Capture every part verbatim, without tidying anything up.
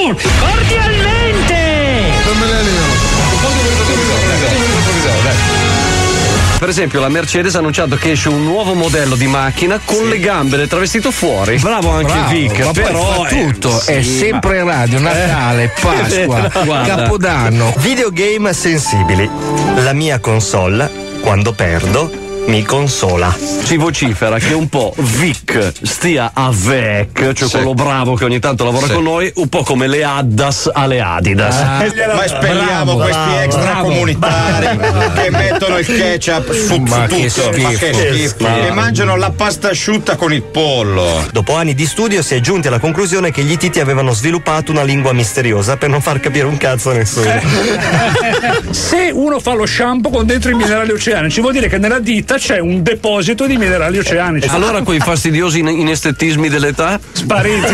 Bonjour! Cordialmente! Non me ne Per esempio la Mercedes ha annunciato che esce un nuovo modello di macchina con sì. le gambe del travestito fuori. Bravo anche Bravo, Vic, ma però è tutto sì, è sempre in radio, Natale, eh. Pasqua, Guarda. Capodanno. Videogame sensibili. La mia console, quando perdo, mi consola. Si vocifera che un po' Vic stia a Vec, cioè sì. quello bravo che ogni tanto lavora sì. con noi, un po' come le Addas alle Adidas. Ah, ma espelliamo bravo, questi bravo, extracomunitari che mettono il ketchup su Ma tutto, che schifo. ma che schifo. E mangiano la pasta asciutta con il pollo. Dopo anni di studio si è giunti alla conclusione che gli Titi avevano sviluppato una lingua misteriosa per non far capire un cazzo a nessuno. Se uno fa lo shampoo con dentro i minerali oceanici, vuol dire che nella ditta c'è un deposito di minerali oceanici. Allora quei fastidiosi in- inestettismi dell'età? Spariti.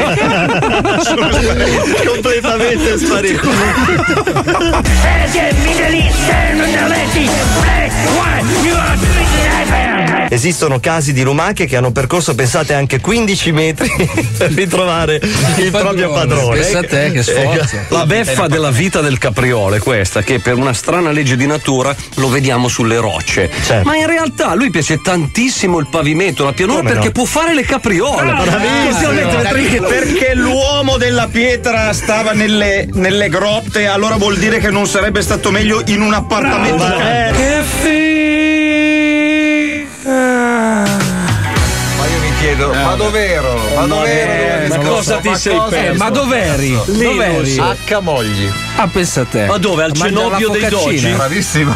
Completamente spariti. Esistono casi di lumache che hanno percorso, pensate, anche quindici metri per ritrovare il proprio padrone. Pensa a te che sforzo. La beffa della vita del capriolo è questa, che per una strana legge di natura lo vediamo sulle rocce. Certo. Ma in realtà a lui piace tantissimo il pavimento, la pianura, Come perché no? può fare le capriole. Perché, perché l'uomo della pietra stava nelle, nelle grotte, allora vuol dire che non sarebbe stato meglio in un appartamento. Eh, che fi- Ma io mi chiedo, ma dov'ero? Ma dov'ero? ma cosa ti sei Eh, perso? ma dov'eri? Dov'eri? H mogli. Ah, pensa a te. Ma dove? Al Mangia cenobio la dei focaccina. dogi? Bravissimo.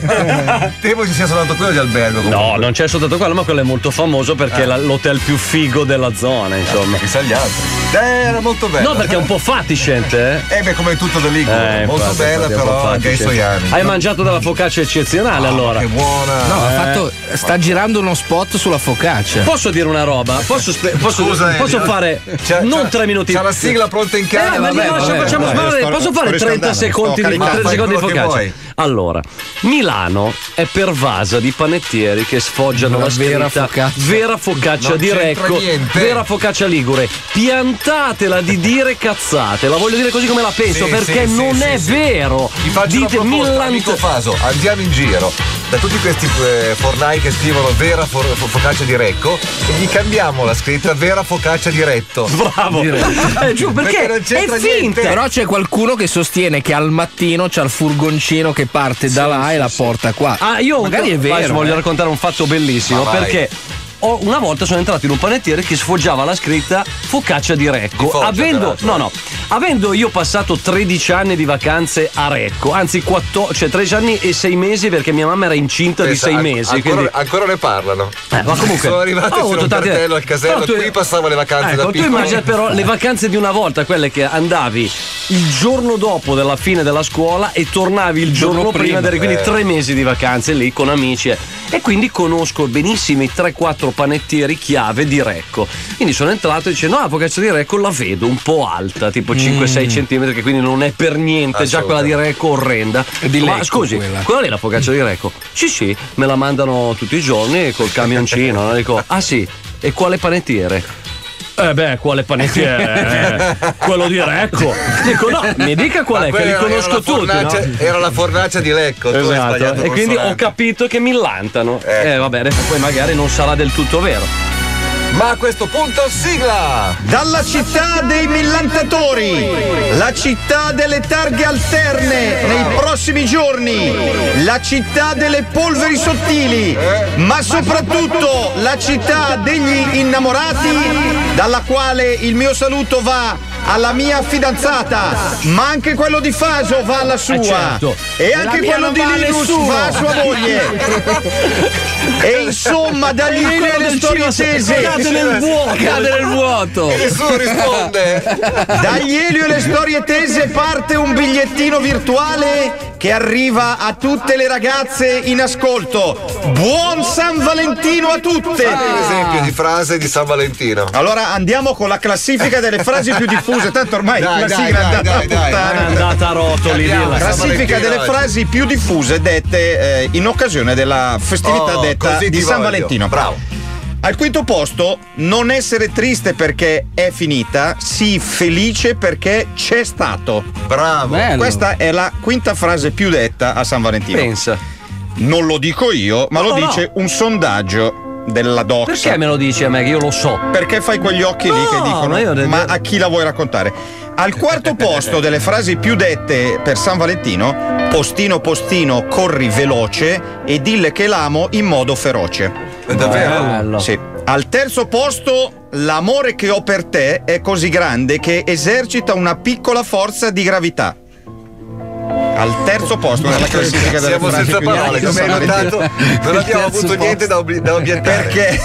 Temo ci sia soltanto quello di albergo. No, comunque. non c'è soltanto quello, ma quello è molto famoso perché è la- l'hotel più figo della zona, insomma. Chissà gli altri. Eh, era molto bello. No, perché è un po' fatiscent, eh? Eh beh, come tutto da Ligure. Eh, molto infatti, bella, infatti, è un po' però anche ai fatiscent. suoi anni. Hai mangiato della focaccia eccezionale, allora. Che buona. No, ha Eh. fatto, sta girando uno spot sulla focaccia. Posso dire una roba? Posso, spe- posso, Scusa, posso Elio. fare C'ha- non c'ha- tre minuti? C'ha la sigla pronta in Eh, casa. ma vabbè, no, vabbè, facciamo vabbè. sparare. sto- Posso sto fare trenta riscaldando, secondi sto di, caricando. trenta secondi di Fai quello che focaccia? vuoi. Allora, Milano è pervasa di panettieri che sfoggiano La la vera scritta focaccia. vera focaccia Non di c'entra Recco, niente. vera focaccia ligure. Piantatela di dire cazzate, la voglio dire così come la penso, Sì, perché sì, non sì, è sì, vero. Ti faccio una Dite proposta, millant- amico Faso, andiamo in giro da tutti questi eh, fornai che scrivono vera for- fo- focaccia di Recco e gli cambiamo la scritta vera focaccia di Retto. Bravo. Eh, giù, perché, Perché non è c'entra finta. niente. Però c'è qualcuno che sostiene che al mattino c'ha il furgoncino che parte da là e la porta qua. Ah, io magari è vai, vero. voglio eh. raccontare un fatto bellissimo, Ma vai. perché ho- una volta sono entrato in un panettiere che sfoggiava la scritta focaccia di Recco. Di Foggia, avendo, peraltro. no, no, avendo io passato tredici anni di vacanze a Recco, anzi quattordici, cioè tredici anni e sei mesi perché mia mamma era incinta Pensa, di sei an- mesi. ancora, quindi- ancora ne parlano. Eh, ma comunque sono arrivate ho c'era avuto un tanti- cartello al casello, Però tu- qui passavo le vacanze ecco, da tu piccolo. immagina però le vacanze di una volta, quelle che andavi il giorno dopo della fine della scuola e tornavi il giorno, giorno prima, prima, ed eri quindi eh. tre mesi di vacanze lì con amici eh. e quindi conosco benissimo i tre quattro panettieri chiave di Recco. Quindi sono entrato e dice no, la focaccia di Recco la vedo un po' alta, tipo cinque sei centimetri, che quindi non è per niente, già quella di Recco orrenda. È di Ma Lecco scusi, quella. quella lì è la focaccia di Recco? Sì sì, me la mandano tutti i giorni col camioncino, no? Dico ah sì, e quale panettiere? Eh beh, quale panettiere? Eh, quello di Recco. Dico no, mi dica qual è, Ma che li quella era conosco la tutti, no? fornacia- Era la fornacia di Lecco, tu hai Esatto, sbagliato e quindi ho consonante. capito che millantano. Eh. Eh vabbè, adesso poi magari non sarà del tutto vero. Ma a questo punto sigla! Dalla città dei millantatori, la città delle targhe alterne nei prossimi giorni, la città delle polveri sottili, ma soprattutto la città degli innamorati, dalla quale il mio saluto va alla mia fidanzata, ma anche quello di Faso va alla sua, Eh, certo. e anche la mia quello non di va a Linus nessuno. va a sua moglie. E insomma, dagli Elio alle storie tese, Cade nel vuoto. Cade nel vuoto. E nessuno risponde! dagli Elio e le storie tese parte un bigliettino virtuale che arriva a tutte le ragazze in ascolto. Buon San Valentino a tutte! Per esempio di frase di San Valentino. Allora andiamo con la classifica delle frasi più diffuse, tanto ormai Dai, la dai, sigla è dai, andata dai, a dai, È puttane. andata a rotoli, Andiamo. dilla. Classifica San Valentino delle oggi. frasi più diffuse dette eh, in occasione della festività Oh, detta così di ti San voglio. Valentino. Bravo. Al quinto posto, non essere triste perché è finita, sii felice perché c'è stato. Bravo. Bello. Questa è la quinta frase più detta a San Valentino. Pensa. Non lo dico io, ma No, lo no, dice un sondaggio della Doxa. Perché me lo dici a me che io lo so? Perché fai quegli occhi lì No, che dicono ma io ne- ma a chi la vuoi raccontare? Al quarto posto delle frasi più dette per San Valentino, postino postino corri veloce e dille che l'amo in modo feroce. È davvero? Bello. Sì. Al terzo posto, l'amore che ho per te è così grande che esercita una piccola forza di gravità. Al terzo posto nella classifica delle Siamo frasi senza più parole, dette come hai San notato, Valentino. non abbiamo avuto niente da, ob- da obiettare. Perché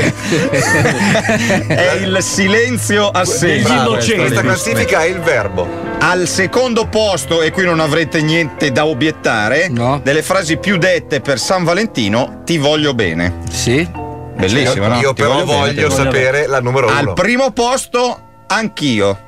è il silenzio assenso. Bravo, innocenti. questa classifica è il verbo. Al secondo posto, e qui non avrete niente da obiettare, No. delle frasi più dette per San Valentino, ti voglio bene. Sì. Bellissimo, no? Io Ti però voglio bene, voglio ti voglio sapere la numero bene. uno. Al primo posto, anch'io.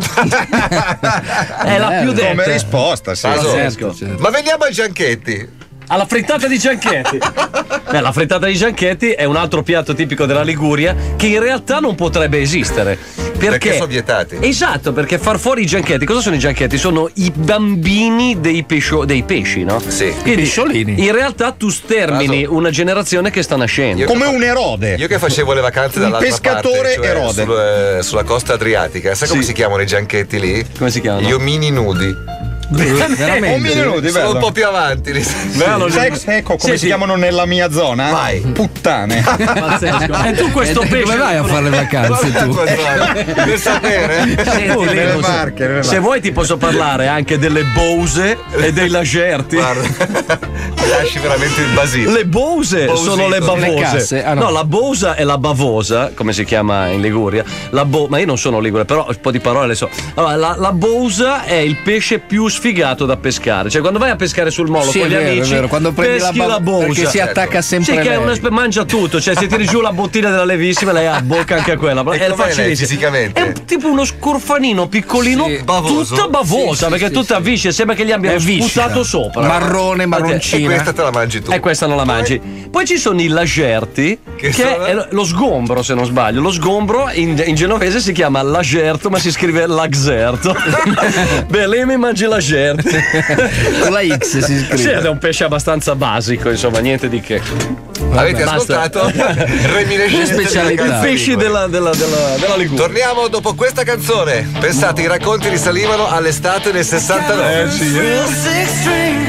È la più detta. Come risposta, sì. Paso. Pazzesco. Ma veniamo ai Gianchetti. Alla frittata di Gianchetti. Beh, la frittata di Gianchetti è un altro piatto tipico della Liguria che in realtà non potrebbe esistere. Perché, Perché sono vietati. Esatto, perché far fuori i Gianchetti, cosa sono i Gianchetti? Sono i bambini dei, pescio, dei pesci, no? Sì. Quindi, pesciolini. in realtà tu stermini una generazione che sta nascendo. Io- Come un erode. Io che facevo le vacanze Un dall'altra pescatore parte, cioè erode. sul, eh, sulla costa adriatica, sai come Sì. si chiamano i Gianchetti lì? Come si chiamano? Gli omini nudi. Veramente. Un minuto, Sono bello. un po' più avanti lì. Bello, Sex, ecco come Sì, si sì. chiamano nella mia zona? Vai. Puttane. Pazzesco. E tu questo E pesce come vai a fare le vacanze Guarda tu? tua zona, per sapere. Senti, Nelle Lino, se- Marche, nelle se Marche. vuoi ti posso parlare anche delle Bose e dei Lagerti. Guarda, mi lasci veramente il basile. Le Bose Bosito. sono le bavose. Le casse? Ah, no. la Bosa è la bavosa, come si chiama in Liguria. La bo- ma io non sono ligure, però un po' di parole le so. Allora, la, la Bosa è il pesce più sfigato da pescare. Cioè, quando vai a pescare sul molo Sì, con è gli vero, amici, è vero. Quando prendi la, peschi ba- la Bosa. perché si attacca sempre Sì, che è lei. una spe- mangia tutto, cioè se tiri giù la bottiglia della Levissima, lei ha bocca anche quella. E È com'è lei facilissimo. fisicamente? È un- tipo uno scorfanino piccolino, Sì. Bavoso? tutta bavosa, Sì, perché sì, tutta sì. viscia, sembra che gli abbiano È viscida. sputato sopra. Marrone, E marroncina. questa te la mangi tu. E questa non la mangi. Poi ci sono i lagerti, Che che, sono? è lo sgombro, se non sbaglio. Lo sgombro in, in genovese si chiama lagerto, ma si scrive laxerto. Beh, lei mi mangi lagerti. Con la X si Sì, scrive. è un pesce abbastanza basico, insomma, niente di che. Avete basta. ascoltato? Reminiscenze specialità. della casa Pesci Ligure. della, della, della, della Liguria. Torniamo dopo questa canzone. Pensate, i racconti risalivano all'estate del sessantanove. Eh sì, eh.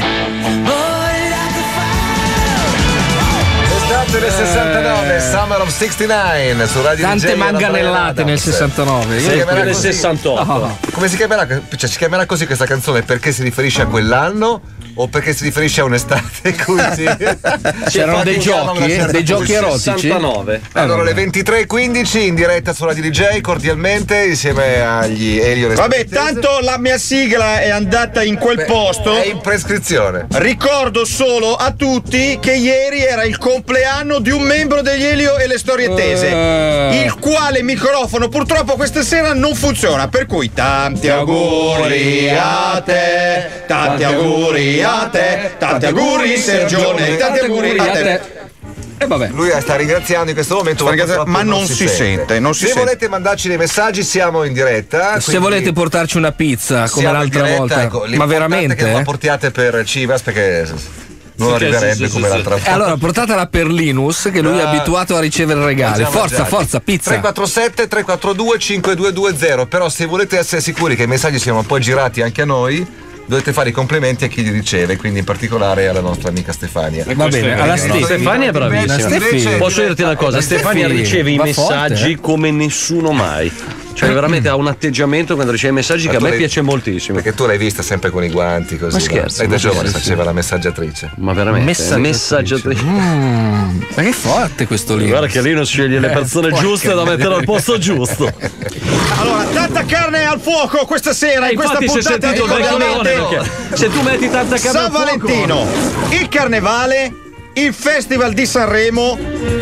Estate del sessantanove, Summer of sessantanove su Radio Tante D J alla manganellate Brian nel Adams. sessantanove. Si Io- chiamerà Del così. sessantotto. Come si chiamerà? Cioè, si chiamerà così questa canzone perché si riferisce a quell'anno o perché si riferisce a un'estate in cui si... C'erano dei praticava una giochi, certa dei giochi pulsione. erotici. sessantanove. Allora, le ventitré e quindici in diretta su Radio D J, cordialmente, insieme agli Elio Vabbè, Respetese. tanto la mia sigla è andata in quel Beh, posto. È in prescrizione. Ricordo solo a tutti che ieri era il compleanno di un membro degli Elio e le storie tese, Eh. il quale microfono purtroppo questa sera non funziona, per cui tanti auguri a te, tanti auguri a te, tanti auguri Sergione, tanti auguri a te. E vabbè. Lui sta ringraziando in questo momento, Sta ringraziando, purtroppo ma non si sente, non si Se sente. volete mandarci dei messaggi, siamo in diretta. Se quindi volete portarci una pizza come siamo in l'altra diretta, volta, ecco, ma l'importante veramente? è che non la eh? portiate per Civas perché non Sì, arriverebbe sì, sì, come sì, l'altra E volta. allora portatela per Linus, che lui è Ah. abituato a ricevere regali. Già Forza, mangiati. forza, pizza. tre quattro sette tre quattro due cinque due due zero. Però se volete essere sicuri che i messaggi siano poi girati anche a noi, dovete fare i complimenti a chi li riceve, quindi in particolare alla nostra amica Stefania. Va bene, alla Stefi. Stefania è bravissima. La Stefi- Posso dirti una cosa? La Stefania Stefi riceve i va messaggi forte, eh. come nessuno mai. Cioè, veramente ha un atteggiamento quando riceve i messaggi Ma che a tu me l'hai- piace moltissimo. Perché tu l'hai vista sempre con i guanti così. Ma no? scherzi, Lei da ma giovane sì, sì. faceva la messaggiatrice. Ma veramente Messaggiatrice. messaggiatrice. Mm, ma che forte questo Linus. Guarda che lì non sceglie le persone porca giuste da mettere al posto giusto. Allora, tanta carne al fuoco questa sera, Eh, in questa infatti si è puntata di sentito il vecchione ovviamente perché se tu metti tanta carne San al fuoco- Valentino, il carnevale il Festival di Sanremo,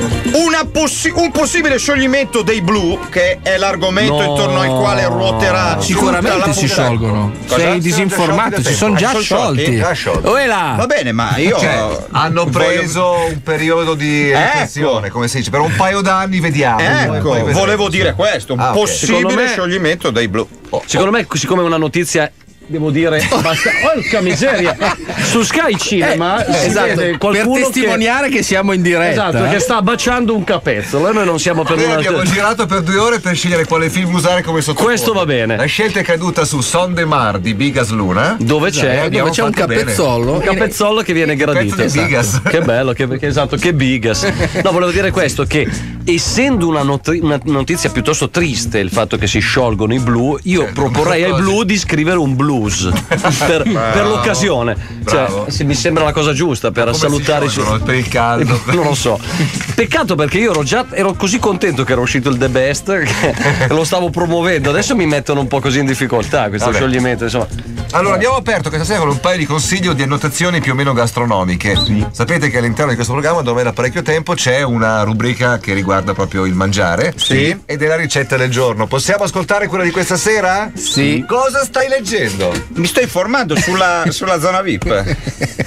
una possi- un possibile scioglimento dei Blu, che è l'argomento No. intorno al quale ruoterà Sicuramente tutta la si puntata. sciolgono. Cosa? Sei disinformato, si sono già Ah, sono sciolti? sciolti. Già sciolti. Oh, è là. Va bene, ma io Cioè, hanno voglio- preso un periodo di Ecco. riflessione, come si dice, per un paio d'anni vediamo. Poi- Ecco, poi vedremo. volevo dire questo, un Ah, ok. possibile Secondo me- scioglimento dei Blu. Secondo me, siccome è una notizia, devo dire, basta. Porca miseria! Su Sky Cinema Eh, si esatto, vede per qualcuno testimoniare che, siamo in che, diretta. esatto, eh. che sta baciando un capezzolo e noi non siamo per Noi una. abbiamo girato per due ore per scegliere quale film usare come sottofondo. Questo va bene. La scelta è caduta su Son de Mar di Bigas Luna. Dove Eh, c'è? abbiamo Dove c'è un fatto bene. capezzolo. Un capezzolo che viene gradito. pezzo di Bigas. Che bello, che, che- esatto, che bigas. No, volevo dire questo: che essendo una, noti- una notizia piuttosto triste il fatto che si sciolgono i Blu, io Certo, proporrei ai così. Blu di scrivere un blues per, per l'occasione. Bravo. Cioè, se mi sembra la cosa giusta per Come salutare si sciolgono? Per il caldo. Non lo so. Peccato perché io ero già ero così contento che era uscito il The Best che lo stavo promuovendo. Adesso mi mettono un po' così in difficoltà questo Vabbè. scioglimento, insomma. Allora, abbiamo aperto questa sera con un paio di consigli o di annotazioni più o meno gastronomiche. Sapete che all'interno di questo programma, dove da parecchio tempo, c'è una rubrica che riguarda proprio il mangiare. Sì. Ed è la ricetta del giorno. Possiamo ascoltare quella di questa sera? Sì. Cosa stai leggendo? Mi sto informando sulla, sulla zona V I P.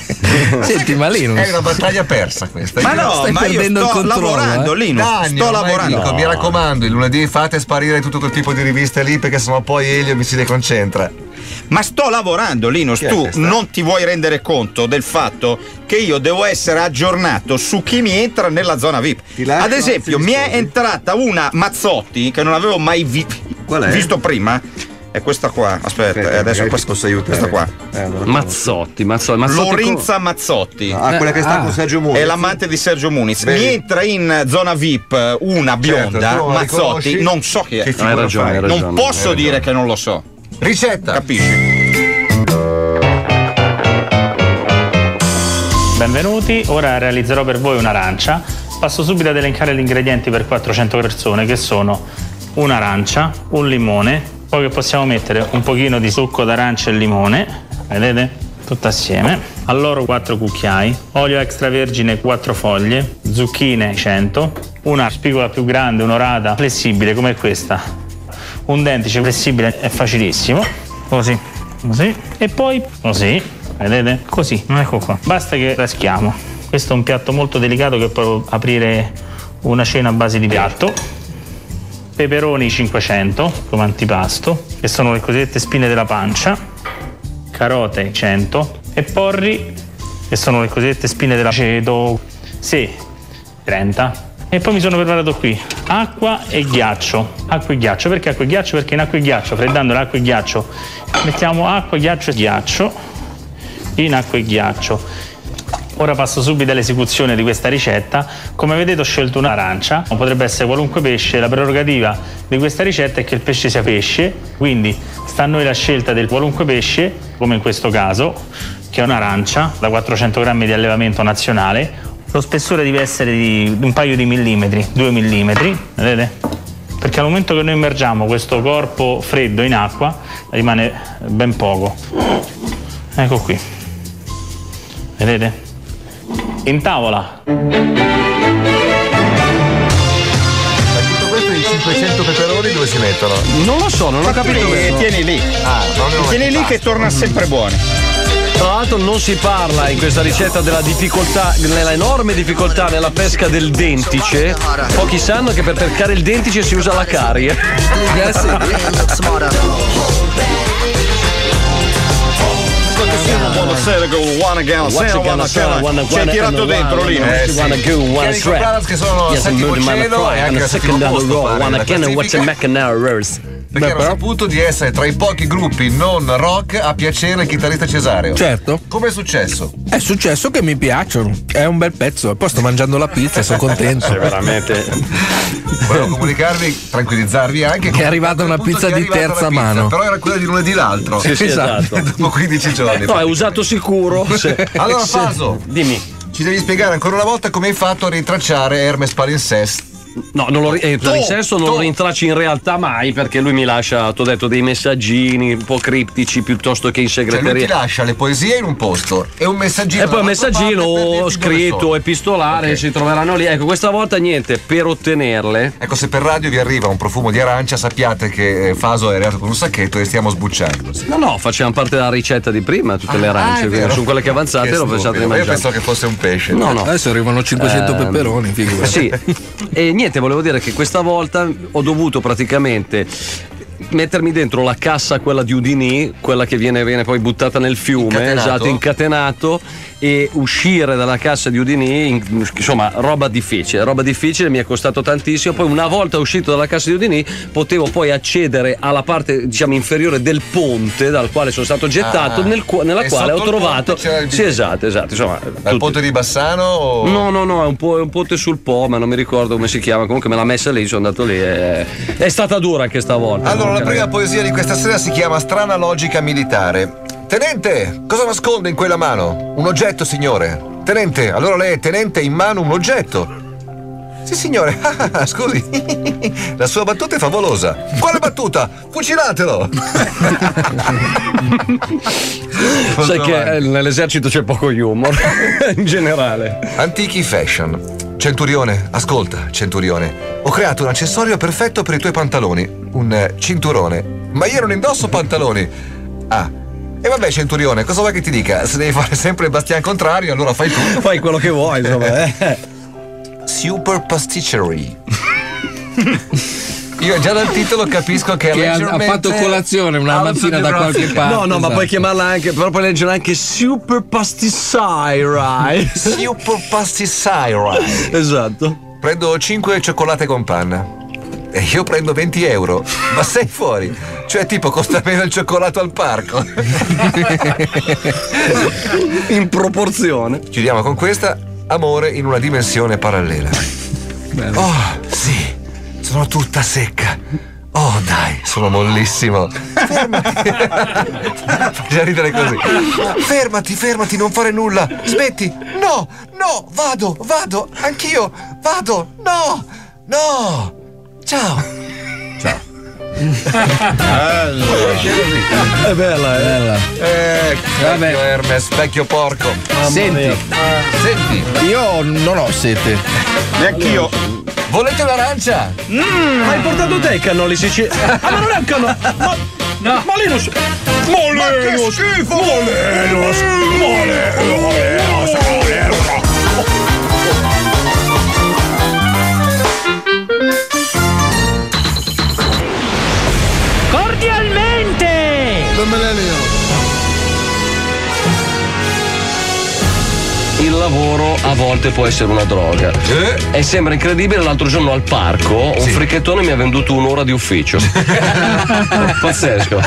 Senti, ma Linus. È una battaglia persa questa. Ma Io- no, stai ma io perdendo sto il controllo, lavorando, eh. Linus. Da anni sto ormai lavorando. dico, mi raccomando, il lunedì fate sparire tutto quel tipo di riviste lì, perché sennò poi Elio mi si deconcentra. Ma sto lavorando, Linus. Chi è Tu questa? non ti vuoi rendere conto del fatto che io devo essere aggiornato su chi mi entra nella zona V I P. Ti lascio, Ad esempio, anzi, mi è rispondi. entrata una Mazzotti che non avevo mai vi- Qual è? visto prima. È questa qua. Aspetta, Aspetta, eh, adesso magari questa, ti posso aiutare. questa qua. Mazzotti, Mazzotti, Mazzotti Lorenza Mazzotti. Ah, quella che sta Ah. con Sergio Muniz. È l'amante di Sergio Muniz. Vedi? Mi entra in zona V I P una bionda, Certo, tu non la Mazzotti, riconosci? non so chi è. Che Hai figura ragione, fai? hai ragione. Non posso hai dire ragione. che non lo so. Ricetta. Capisci? Benvenuti, ora realizzerò per voi un'arancia. Passo subito ad elencare gli ingredienti per quattrocento persone, che sono un'arancia, un limone, poi che possiamo mettere un pochino di succo d'arancia e limone, vedete? Tutto assieme. Alloro quattro cucchiai, olio extravergine quattro foglie, zucchine cento, una spigola più grande, un'orata flessibile come questa, un dentice flessibile è facilissimo, così, così, e poi così, vedete? Così, ecco qua. Basta che raschiamo. Questo è un piatto molto delicato che può aprire una cena a base di piatto. Peperoni cinquecento come antipasto, che sono le cosiddette spine della pancia. Carote cento e porri, che sono le cosiddette spine dell'aceto. Sì, trenta. E poi mi sono preparato qui acqua e ghiaccio. Acqua e ghiaccio, perché acqua e ghiaccio? Perché in acqua e ghiaccio, freddando l'acqua e ghiaccio, mettiamo acqua, ghiaccio e ghiaccio in acqua e ghiaccio. Ora passo subito all'esecuzione di questa ricetta. Come vedete ho scelto un'arancia, potrebbe essere qualunque pesce, la prerogativa di questa ricetta è che il pesce sia pesce, quindi sta a noi la scelta del qualunque pesce, come in questo caso, che è un'arancia da quattrocento grammi di allevamento nazionale. Lo spessore deve essere di un paio di millimetri, due millimetri, vedete? Perché al momento che noi immergiamo questo corpo freddo in acqua rimane ben poco. Ecco qui, vedete? In tavola. Ma tutto questo i cinquecento peperoni dove si mettono? Non lo so, non ho capito Tieni, questo. tieni lì. Ah, proprio Tieni lì basta. che torna sempre buoni. Tra l'altro non si parla in questa ricetta della difficoltà, nella enorme difficoltà nella pesca del dentice. Pochi sanno che per pescare il dentice si usa la carie. Ci hai tirato dentro lì. Eh, sì. Kenny Copranas che sono al settimo cielo e anche al settimo posto, pare, nella classifica, perché hanno saputo di essere tra i pochi gruppi non rock a piacere il chitarrista Cesareo. Certo. Come è successo? È successo che mi piacciono. È un bel pezzo. E poi sto mangiando la pizza, sono contento. Veramente. Volevo comunicarvi, tranquillizzarvi anche Che è arrivata una appunto, pizza che è di arrivata terza la pizza, mano. Però era quella di lunedì l'altro. Sì, sì, esatto. Dopo quindici giorni. No, è usato sicuro. Sì. Allora, Sì. Faso, Dimmi. ci devi spiegare ancora una volta come hai fatto a rintracciare Hermes Palinsest. No, non lo, eh, per il senso non to. lo rintracci in realtà mai, perché lui mi lascia, t'ho detto, dei messaggini un po' criptici piuttosto che in segreteria. Cioè lui ti lascia le poesie in un posto e un messaggino. E poi un messaggino scritto, epistolare, okay. Si troveranno lì. Ecco, questa volta niente, per ottenerle. Ecco, se per radio vi arriva un profumo di arancia, sappiate che Faso è arrivato con un sacchetto e stiamo sbucciando. No, no, facciamo parte della ricetta di prima, tutte ah, le arance, ah, quindi sono quelle che avanzate, l'ho pensato di mangiare. Io penso che fosse un pesce. No, no. Adesso arrivano cinquecento eh, peperoni, figurati. Sì. E niente, volevo dire che questa volta ho dovuto praticamente mettermi dentro la cassa, quella di Udinì, quella che viene, viene poi buttata nel fiume, incatenato. Esatto, incatenato, e uscire dalla cassa di Udinì, insomma, roba difficile, roba difficile, mi è costato tantissimo. Poi una volta uscito dalla cassa di Udinì potevo poi accedere alla parte, diciamo, inferiore del ponte dal quale sono stato gettato, ah, nel, nella quale ho trovato. Sì, esatto, esatto. Insomma, il tutti... ponte di Bassano? O... No, no, no, è un, po', è un ponte sul Po, ma non mi ricordo come si chiama. Comunque me l'ha messa lì, sono andato lì. E... è stata dura anche stavolta. Allora, la prima poesia di questa sera si chiama Strana logica militare. Tenente, cosa nasconde in quella mano? Un oggetto, signore. Tenente, allora lei è tenente in mano un oggetto. Sì, signore. Ah, scusi. La sua battuta è favolosa. Quale battuta? Fucilatelo. Sai che nell'esercito c'è poco humor in generale. Antichi fashion. Centurione, ascolta, centurione. Ho creato un accessorio perfetto per i tuoi pantaloni. Un cinturone. Ma io non indosso pantaloni. Ah. E vabbè, centurione, cosa vuoi che ti dica? Se devi fare sempre il bastian contrario, allora fai tu. Fai quello che vuoi, insomma. Eh. Super pasticcery. Io già dal titolo capisco che, che ha, ha fatto colazione una mattina da qualche parte. No, no, esatto. Ma puoi chiamarla anche, però puoi leggere anche Super Pasticcery. Super Pasticcery. Esatto. Prendo cinque cioccolate con panna. E io prendo venti euro. Ma sei fuori? Cioè, tipo, costa meno il cioccolato al parco. In proporzione. Chiudiamo con questa. Amore in una dimensione parallela. Bello. Oh, sì. Sono tutta secca. Oh, dai, sono mollissimo. Fermati. Faccia ridere così. Fermati, fermati, non fare nulla. Smetti. No, no, vado, vado. Anch'io. Vado. No, no. Ciao. Ciao. È bella, è bella. Eh, vecchio Hermes, vecchio porco. Senti, Senti, io non ho sete. Neanch'io. Volete un'arancia? Mm. Ma hai portato te i cannoli siciliani? Ah, ma non è un cannolo! Ma, no. Molinus! Molinus! Ma che schifo! Molinus! Molinus! Molinus! Cordialmente! Non me ne leo. Il lavoro a volte può essere una droga. Eh? E sembra incredibile, l'altro giorno al parco un Sì. fricchettone mi ha venduto un'ora di ufficio. Pazzesco.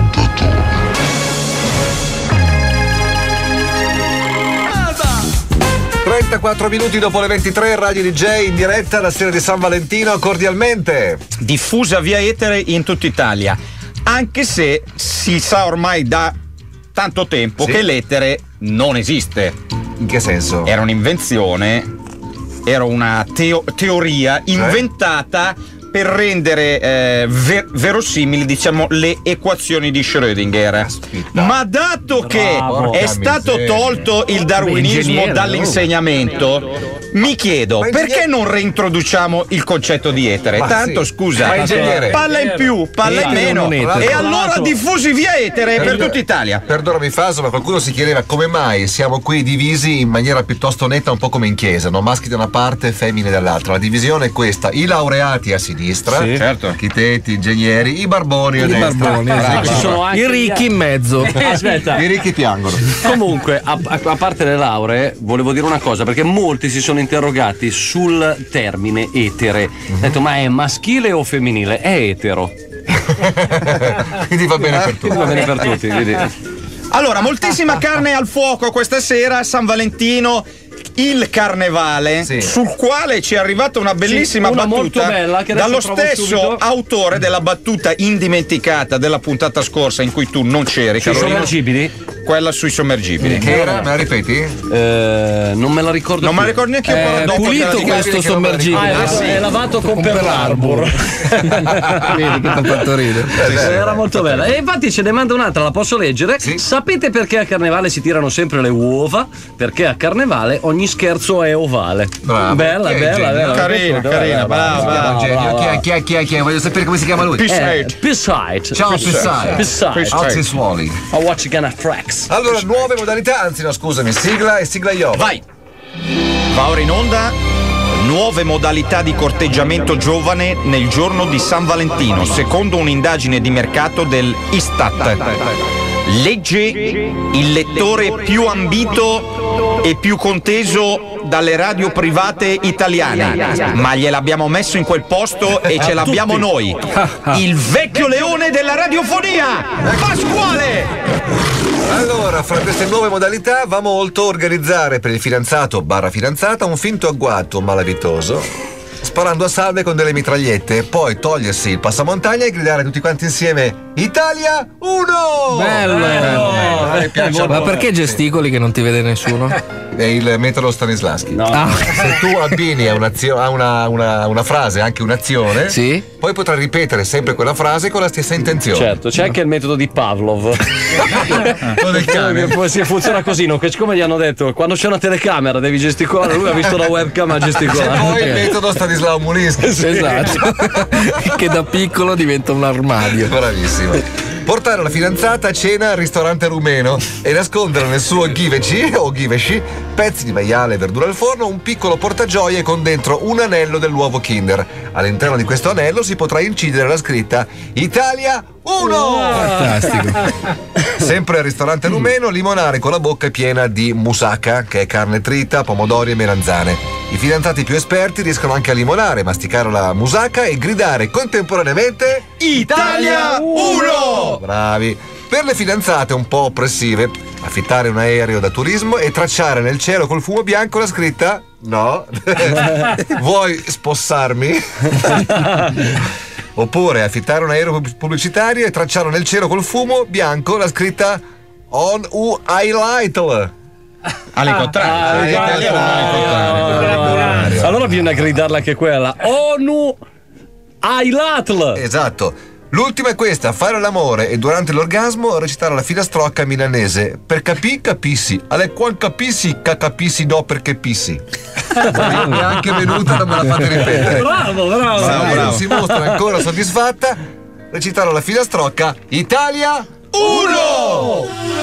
trentaquattro minuti dopo le ventitré, Radio D J in diretta la sera di San Valentino, cordialmente. Diffusa via etere in tutta Italia. Anche se si sa ormai da tanto tempo Sì. che l'etere non esiste. In che senso? Era un'invenzione, era una teo- teoria inventata per rendere eh, ver- verosimili, diciamo, le equazioni di Schrödinger. Aspetta. Ma dato che Bravo. è stato miseria. tolto il darwinismo ingegnere, dall'insegnamento, mi chiedo Ma perché ingegnere- non reintroduciamo il concetto di etere? Ma Tanto sì. scusa, Ma ingegnere. palla in più, palla in Etere, meno. non etere. E allora diffusi via etere per tutta Italia. Perdonami Faso, ma qualcuno si chiedeva come mai siamo qui divisi in maniera piuttosto netta, un po' come in chiesa, no? Maschi da una parte e femmine dall'altra. La divisione è questa: i laureati a sinistra, Sì, certo. architetti, ingegneri, i barboni a I destra. barboni, Bravo, esatto. Ci sono bravo. anche I ricchi in mezzo. Aspetta. I ricchi piangono. Comunque, a, a- a parte le lauree, volevo dire una cosa, perché molti si sono interrogati sul termine etere. Ho detto, ma è maschile o femminile? È etero. Quindi va bene per tutti. Va bene per tutti. Quindi... Allora, moltissima carne al fuoco questa sera, San Valentino, il carnevale, Sì. sul quale ci è arrivata una bellissima Sì, una battuta molto bella, che adesso dallo trovo stesso subito. autore della battuta indimenticata della puntata scorsa in cui tu non c'eri, Ci sono Carolina. agibili? quella sui sommergibili. Che era? Me la ripeti? Eh, non me la ricordo. Non più. me la ricordo neanche io. È dopo pulito questo sommergibile. Ah, è, sì. È lavato con, con Pearl Harbor. Vedi che ti ha fatto ridere. Eh, era molto bella. E infatti ce ne manda un'altra, la posso leggere? Sì. Sapete perché a Carnevale si tirano sempre le uova? Perché a Carnevale ogni scherzo è ovale. Bravo. Bella, Chi è il bella, genio? bella. Carina, Bella, carina, brava, brava, brava, Genio. Chi è, chi è, chi è, chi è, chi è? Voglio sapere come si chiama lui. Eh, Pissite. Ciao Pissite. Pissite. Alzi suoli. A watch gonna frax. Allora, nuove modalità, anzi no, scusami, sigla e sigla io. Vai! Va ora in onda. Nuove modalità di corteggiamento giovane nel giorno di San Valentino, secondo un'indagine di mercato del Istat. Legge il lettore più ambito e più conteso dalle radio private italiane, ma gliel'abbiamo messo in quel posto e ce l'abbiamo noi. Il vecchio leone della radiofonia, Pasquale! Allora, fra queste nuove modalità va molto organizzare per il fidanzato barra fidanzata un finto agguato malavitoso, sparando a salve con delle mitragliette, e poi togliersi il passamontagna e gridare tutti quanti insieme Italia uno! Bello! Bello. Ma perché gesticoli che non ti vede nessuno? È il metodo Stanislavski. No. Ah. Se tu abbini a, un'azio- a una, una, una frase anche un'azione, Sì. poi potrai ripetere sempre quella frase con la stessa intenzione. Certo, c'è anche il metodo di Pavlov. Quello del cane. Poi si funziona così, no? Che siccome gli hanno detto quando c'è una telecamera devi gesticolare, lui ha visto la webcam a C'è gesticolare. poi il metodo Stanislao Mulinsky. Esatto. Che da piccolo diventa un armadio. Bravissimo. Portare la fidanzata a cena al ristorante rumeno e nascondere nel suo ghiveci o ghiveci pezzi di maiale e verdura al forno, un piccolo portagioie con dentro un anello dell'uovo Kinder. All'interno di questo anello si potrà incidere la scritta Italia uno! Fantastico. Sempre al ristorante rumeno, limonare con la bocca piena di moussaka, che è carne trita, pomodori e melanzane. I fidanzati più esperti riescono anche a limonare, masticare la moussaka e gridare contemporaneamente Italia uno! Bravi. Per le fidanzate un po' oppressive, affittare un aereo da turismo e tracciare nel cielo col fumo bianco la scritta no. Vuoi spossarmi? Oppure affittare un aereo pubblicitario e tracciare nel cielo col fumo bianco la scritta on u highlight. All'incontrario. Ah, Italia uno all'incontrario. Allora viene a gridarla anche quella. ONU Ailatl. Esatto. L'ultima è questa: fare l'amore e durante l'orgasmo recitare la filastrocca milanese. Per capì, capissi. Alle quan capissi, ca capissi no perché pissi. Mi è anche venuta, non me la fate ripetere. Bravo, bravo. Se bravo, lei non bravo. si mostra ancora soddisfatta, recitare la filastrocca Italia uno!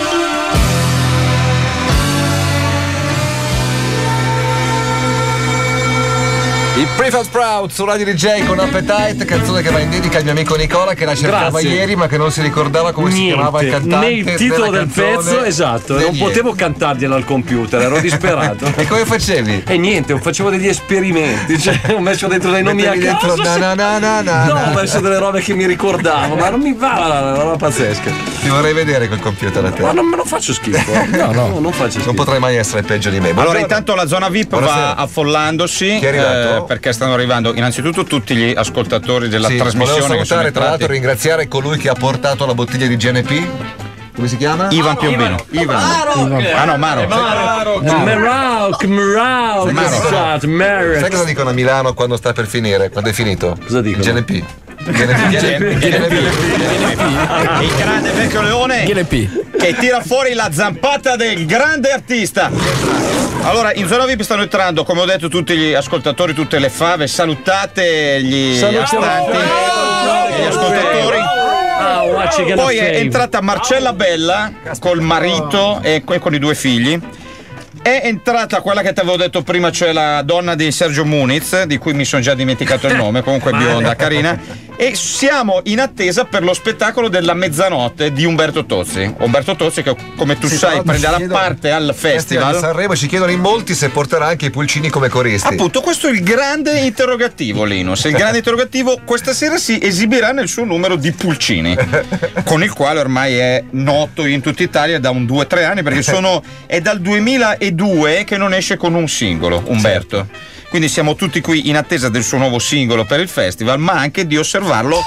I Prefab Sprout su Radio D J con Appetite, canzone che va in dedica al mio amico Nicola che la cercava Grazie. ieri ma che non si ricordava come si chiamava il cantante. Né il titolo della del canzone pezzo, esatto. né Non niente. potevo cantarglielo al computer, ero disperato. E come facevi? E niente, facevo degli esperimenti, cioè ho messo dentro dei nomi a Mettevi caso. dentro na na na na na No, na. ho messo delle robe che mi ricordavo, ma non mi va la roba pazzesca. Ti vorrei vedere quel computer a te. Ma non me lo faccio schifo. No, no, non faccio schifo. Non potrai mai essere peggio di me. Allora, Buongiorno. intanto la zona V I P Buonasera. va affollandosi. Chi è arrivato? eh, perché stanno arrivando innanzitutto tutti gli ascoltatori della Sì, trasmissione. volevo che sono salutare tra l'altro e entrati. ringraziare colui che ha portato la bottiglia di G N P. Come si chiama? Ivan Piombino. Ivan. Ah no, Maro. Marauk, Marauk, Sai Marauk. cosa dicono a Milano quando sta per finire? Quando è finito? Cosa dicono? G N P. G N P. Il grande vecchio leone G N P. che tira fuori la zampata del grande artista. Allora, in zona V I P stanno entrando, come ho detto, tutti gli ascoltatori, tutte le fave. Salutate gli Salutiamo. astanti, gli ascoltatori. Ah, what you gonna Poi è save? entrata Marcella Bella col marito e e con i due figli. È entrata quella che ti avevo detto prima, cioè la donna di Sergio Muniz, di cui mi sono già dimenticato il nome, comunque bionda, carina. E siamo in attesa per lo spettacolo della mezzanotte di Umberto Tozzi. Umberto Tozzi che, come tu Sì, sai, tra l'altro prenderà ci chiedono- parte al Festival di festival. Sanremo, ci chiedono in molti se porterà anche i pulcini come coristi. Appunto, questo è il grande interrogativo, Linus. Il grande interrogativo questa sera si esibirà nel suo numero di Pulcini, con il quale ormai è noto in tutta Italia da un due o tre anni, perché sono, è dal duemiladue che non esce con un singolo, Umberto. Quindi siamo tutti qui in attesa del suo nuovo singolo per il festival, ma anche di osservarlo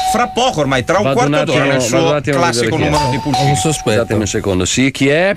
fra poco, ormai tra un vado quarto un attimo, d'ora nel suo classico numero di pulcini. Un sospetto. Datemi un secondo, sì, chi è?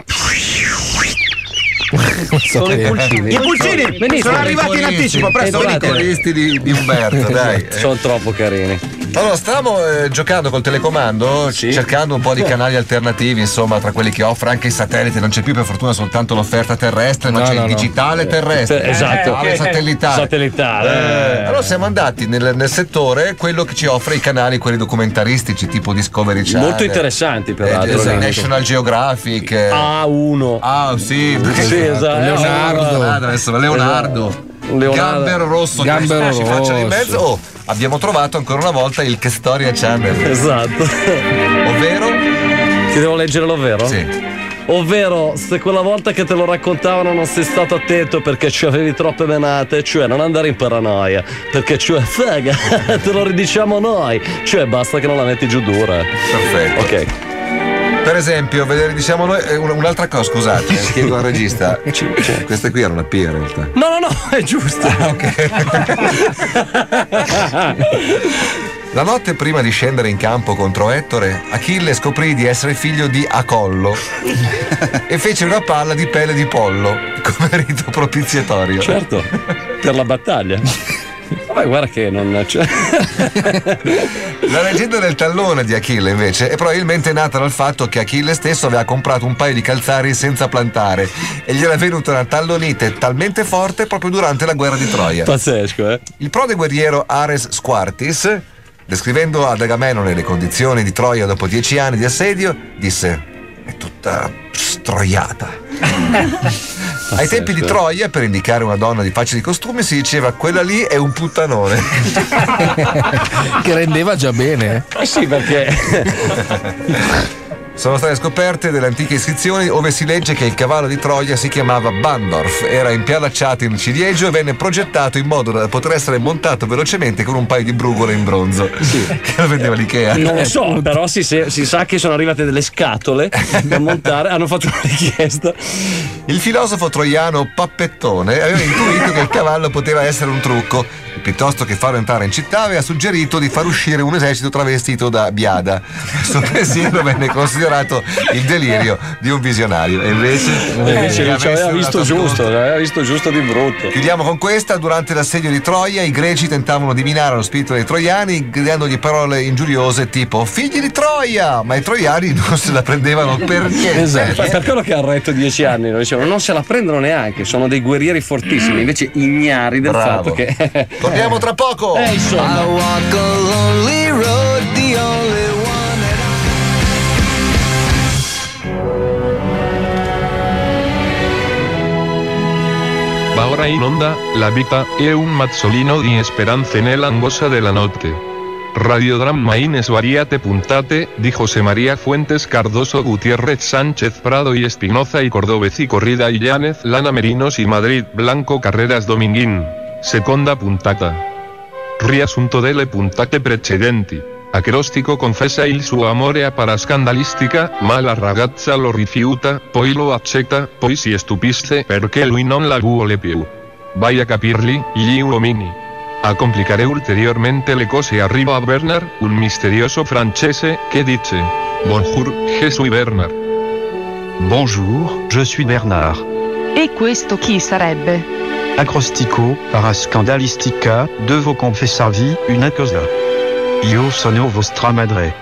Sono i pulcini. I pulcini Venite, sono arrivati in anticipo, presto Sono i venite. coristi di, di Umberto, dai. Sono troppo carini. Allora, stavamo eh, giocando col telecomando, Sì. cercando un po' di canali alternativi, insomma, tra quelli che offre anche i satelliti. Non c'è più per fortuna soltanto l'offerta terrestre, ma No, c'è no, il no. digitale terrestre. Eh, esatto. Eh, satellitare. Satellitare. Eh, allora siamo andati nel, nel settore quello che ci offre i canali, quelli documentaristici tipo Discovery Channel. Molto interessanti, peraltro. Eh, National Geographic. eh. A uno. Ah, sì, Sì, esatto. Leonardo. Ah, deve essere Leonardo. Leonardo. Gambero rosso, Gambero che ci faccia di rosso. mezzo. Oh, abbiamo trovato ancora una volta il Che Storia Channel, Esatto. ovvero Ti devo leggere l'ovvero? sì. Ovvero, se quella volta che te lo raccontavano non sei stato attento perché ci avevi troppe menate, cioè non andare in paranoia, perché cioè fega, te lo ridiciamo noi, cioè basta che non la metti giù dura. Perfetto. Ok. Per esempio, vedere, diciamo noi, eh, un- un'altra cosa, scusate, eh, chiedo al regista. Questa qui era una P in realtà. No, no, no, è giusto. La notte prima di scendere in campo contro Ettore, Achille scoprì di essere figlio di Acollo e fece una palla di pelle di pollo come rito propiziatorio. Certo, per la battaglia. Vabbè, guarda che non c'è. La leggenda del tallone di Achille invece è probabilmente nata dal fatto che Achille stesso aveva comprato un paio di calzari senza plantare e gli era venuta una tallonite talmente forte proprio durante la guerra di Troia. Pazzesco, eh? Il prode guerriero Ares Squartis, descrivendo ad Agamennone le condizioni di Troia dopo dieci anni di assedio, disse: è tutta stroiata. Ai tempi di Troia, per indicare una donna di facili costumi, si diceva: quella lì è un puttanone. Che rendeva già bene. Eh sì, perché Sono state scoperte delle antiche iscrizioni ove si legge che il cavallo di Troia si chiamava Bandorf, era impiallacciato in ciliegio e venne progettato in modo da poter essere montato velocemente con un paio di brugole in bronzo. Sì. Che lo vendeva l'Ikea. non lo so, però si, si, si sa che sono arrivate delle scatole da montare, hanno fatto una richiesta. Il filosofo troiano Pappettone aveva intuito che il cavallo poteva essere un trucco. Piuttosto che farlo entrare in città, aveva suggerito di far uscire un esercito travestito da biada. Questo pensiero venne considerato il delirio di un visionario. E invece, Eh, invece non ci aveva visto giusto, aveva visto giusto di brutto. Chiudiamo con questa. Durante l'assedio di Troia i greci tentavano di minare lo spirito dei troiani gridandogli parole ingiuriose tipo figli di Troia, ma i troiani non se la prendevano per niente. Esatto. Per quello che hanno retto dieci anni, non, dicevano, non se la prendono neanche, sono dei guerrieri fortissimi, invece ignari del Bravo. fatto che Torniamo tra poco. eh, insomma. Va ora in onda, La vita è un mazzolino di speranze nell'angoscia della notte. Radiodramma in svariate puntate, di José María Fuentes Cardoso Gutiérrez Sánchez Prado y Espinoza y Cordobez y Corrida y Llánez Lana Merinos y Madrid Blanco Carreras Dominguín. Seconda puntata. Riassunto delle puntate precedenti. Acrostico confessa il suo amore a parascandalistica, ma la ragazza lo rifiuta, poi lo accetta, poi si stupisce perché lui non la vuole più. Vai a capirli, gli uomini. A complicare ulteriormente le cose arriva a Bernard, un misterioso francese, che dice: Bonjour, je suis Bernard. Bonjour, je suis Bernard. E questo chi sarebbe? Acrostico, parascandalistica, devo confessarvi una cosa. Io sono vostra madre.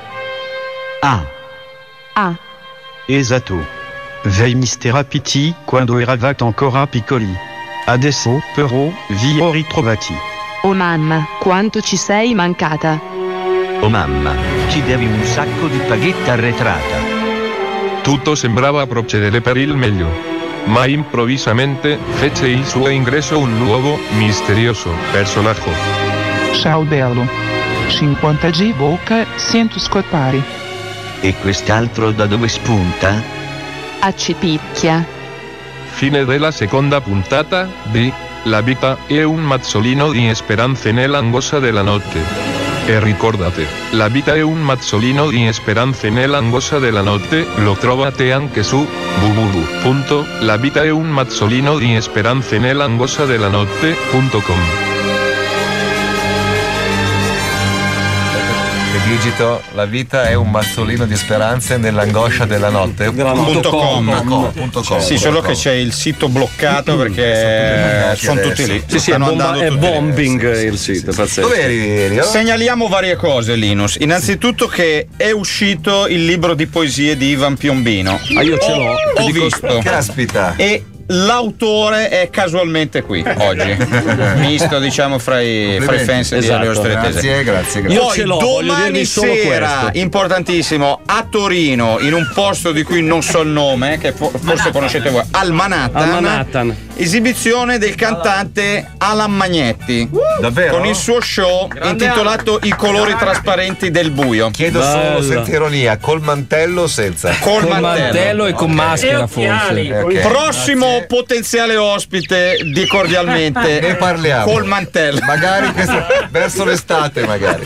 Ah, Ah, esatto. Vei mistera piti quando eravate ancora piccoli. Adesso, però, vi ho ritrovati. oh mamma, quanto ci sei mancata. Oh mamma, ci devi un sacco di paghetta arretrata. Tutto sembrava procedere per il meglio. Ma improvvisamente, fece il suo ingresso un nuovo, misterioso personaggio. Ciao bello. cinquanta G bocca, sento scoppare. E quest'altro da dove spunta? A Cipicchia. Fine della seconda puntata di La vita è un mazzolino di speranze nell'angoscia della notte. E ricordate, La vita è un mazzolino di speranze nell'angoscia della notte, lo trovate anche su w w w punto la vita è un mazzolino di speranze nell'angoscia della notte punto com. digito, la vita è un mazzolino di speranze nell'angoscia della notte. Punto com. com, punto com. Sì, solo che c'è il sito bloccato perché sono tutti lì. Sì, sì, è, bomba, è bombing lì. Il sito, pazzesco. Dove eri ieri? Segnaliamo varie cose, Linus. Innanzitutto che è uscito il libro di poesie di Ivan Piombino. Ah, io ce l'ho. Ho, ho visto. Caspita. E l'autore è casualmente qui oggi, misto diciamo fra i, fra i fans di esatto. Elio Strettese. Grazie, grazie, grazie. Io Poi ce l'ho, domani sera, questo. importantissimo, a Torino, in un posto di cui non so il nome, che forse Manhattan. Conoscete voi, al Manhattan, al Manhattan, esibizione del cantante Alan Magnetti. Davvero? Con il suo show Grande intitolato Alan. I colori trasparenti del buio. Chiedo Bello. solo senza ironia, col mantello o senza? Col, Col mantello. mantello e con Okay. maschera, E occhiali. forse. Okay. Prossimo Grazie. potenziale ospite di Cordialmente Ne parliamo. col mantello. Magari questo, verso l'estate magari.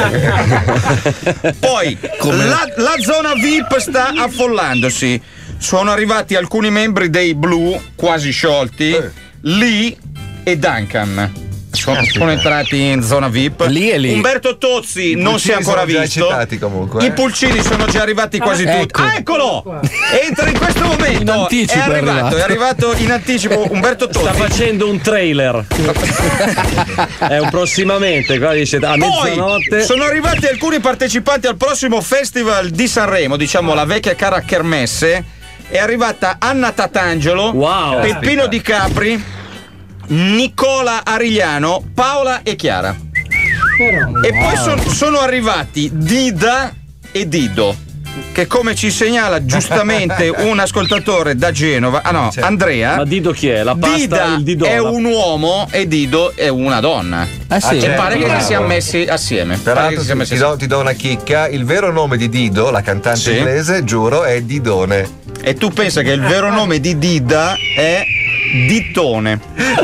Poi la, la zona V I P sta affollandosi. Sono arrivati alcuni membri dei Blu quasi sciolti, Eh. Lee e Duncan. Sono, sono entrati in zona V I P. Lì e lì. Umberto Tozzi non si è Pulcini ancora sono già visto. citati comunque, eh. I Pulcini sono già arrivati quasi tutti. ecco. Ah, eccolo! Entra in questo momento. In anticipo è è arrivato, arrivato. è arrivato in anticipo Umberto Tozzi. Sta facendo un trailer. È un prossimamente, qua dice a mezzanotte. Poi sono arrivati alcuni partecipanti al prossimo festival di Sanremo, diciamo la vecchia cara kermesse. È arrivata Anna Tatangelo, Wow. Peppino Di Capri, Nicola Arigliano, Paola e Chiara. E poi son- sono arrivati Dida e Dido, che come ci segnala giustamente un ascoltatore da Genova, ah no, Andrea. Ma Dido chi è? La pasta, Dida il Didola. è un uomo e Dido è una donna. Ah, sì. E pare che bravo. si siano messi assieme. Pare che Peraltro si siano ti, messi do, ti do una chicca, il vero nome di Dido, la cantante Sì. inglese, giuro, è Didone. E tu pensa che il vero nome di Dida è Dittone.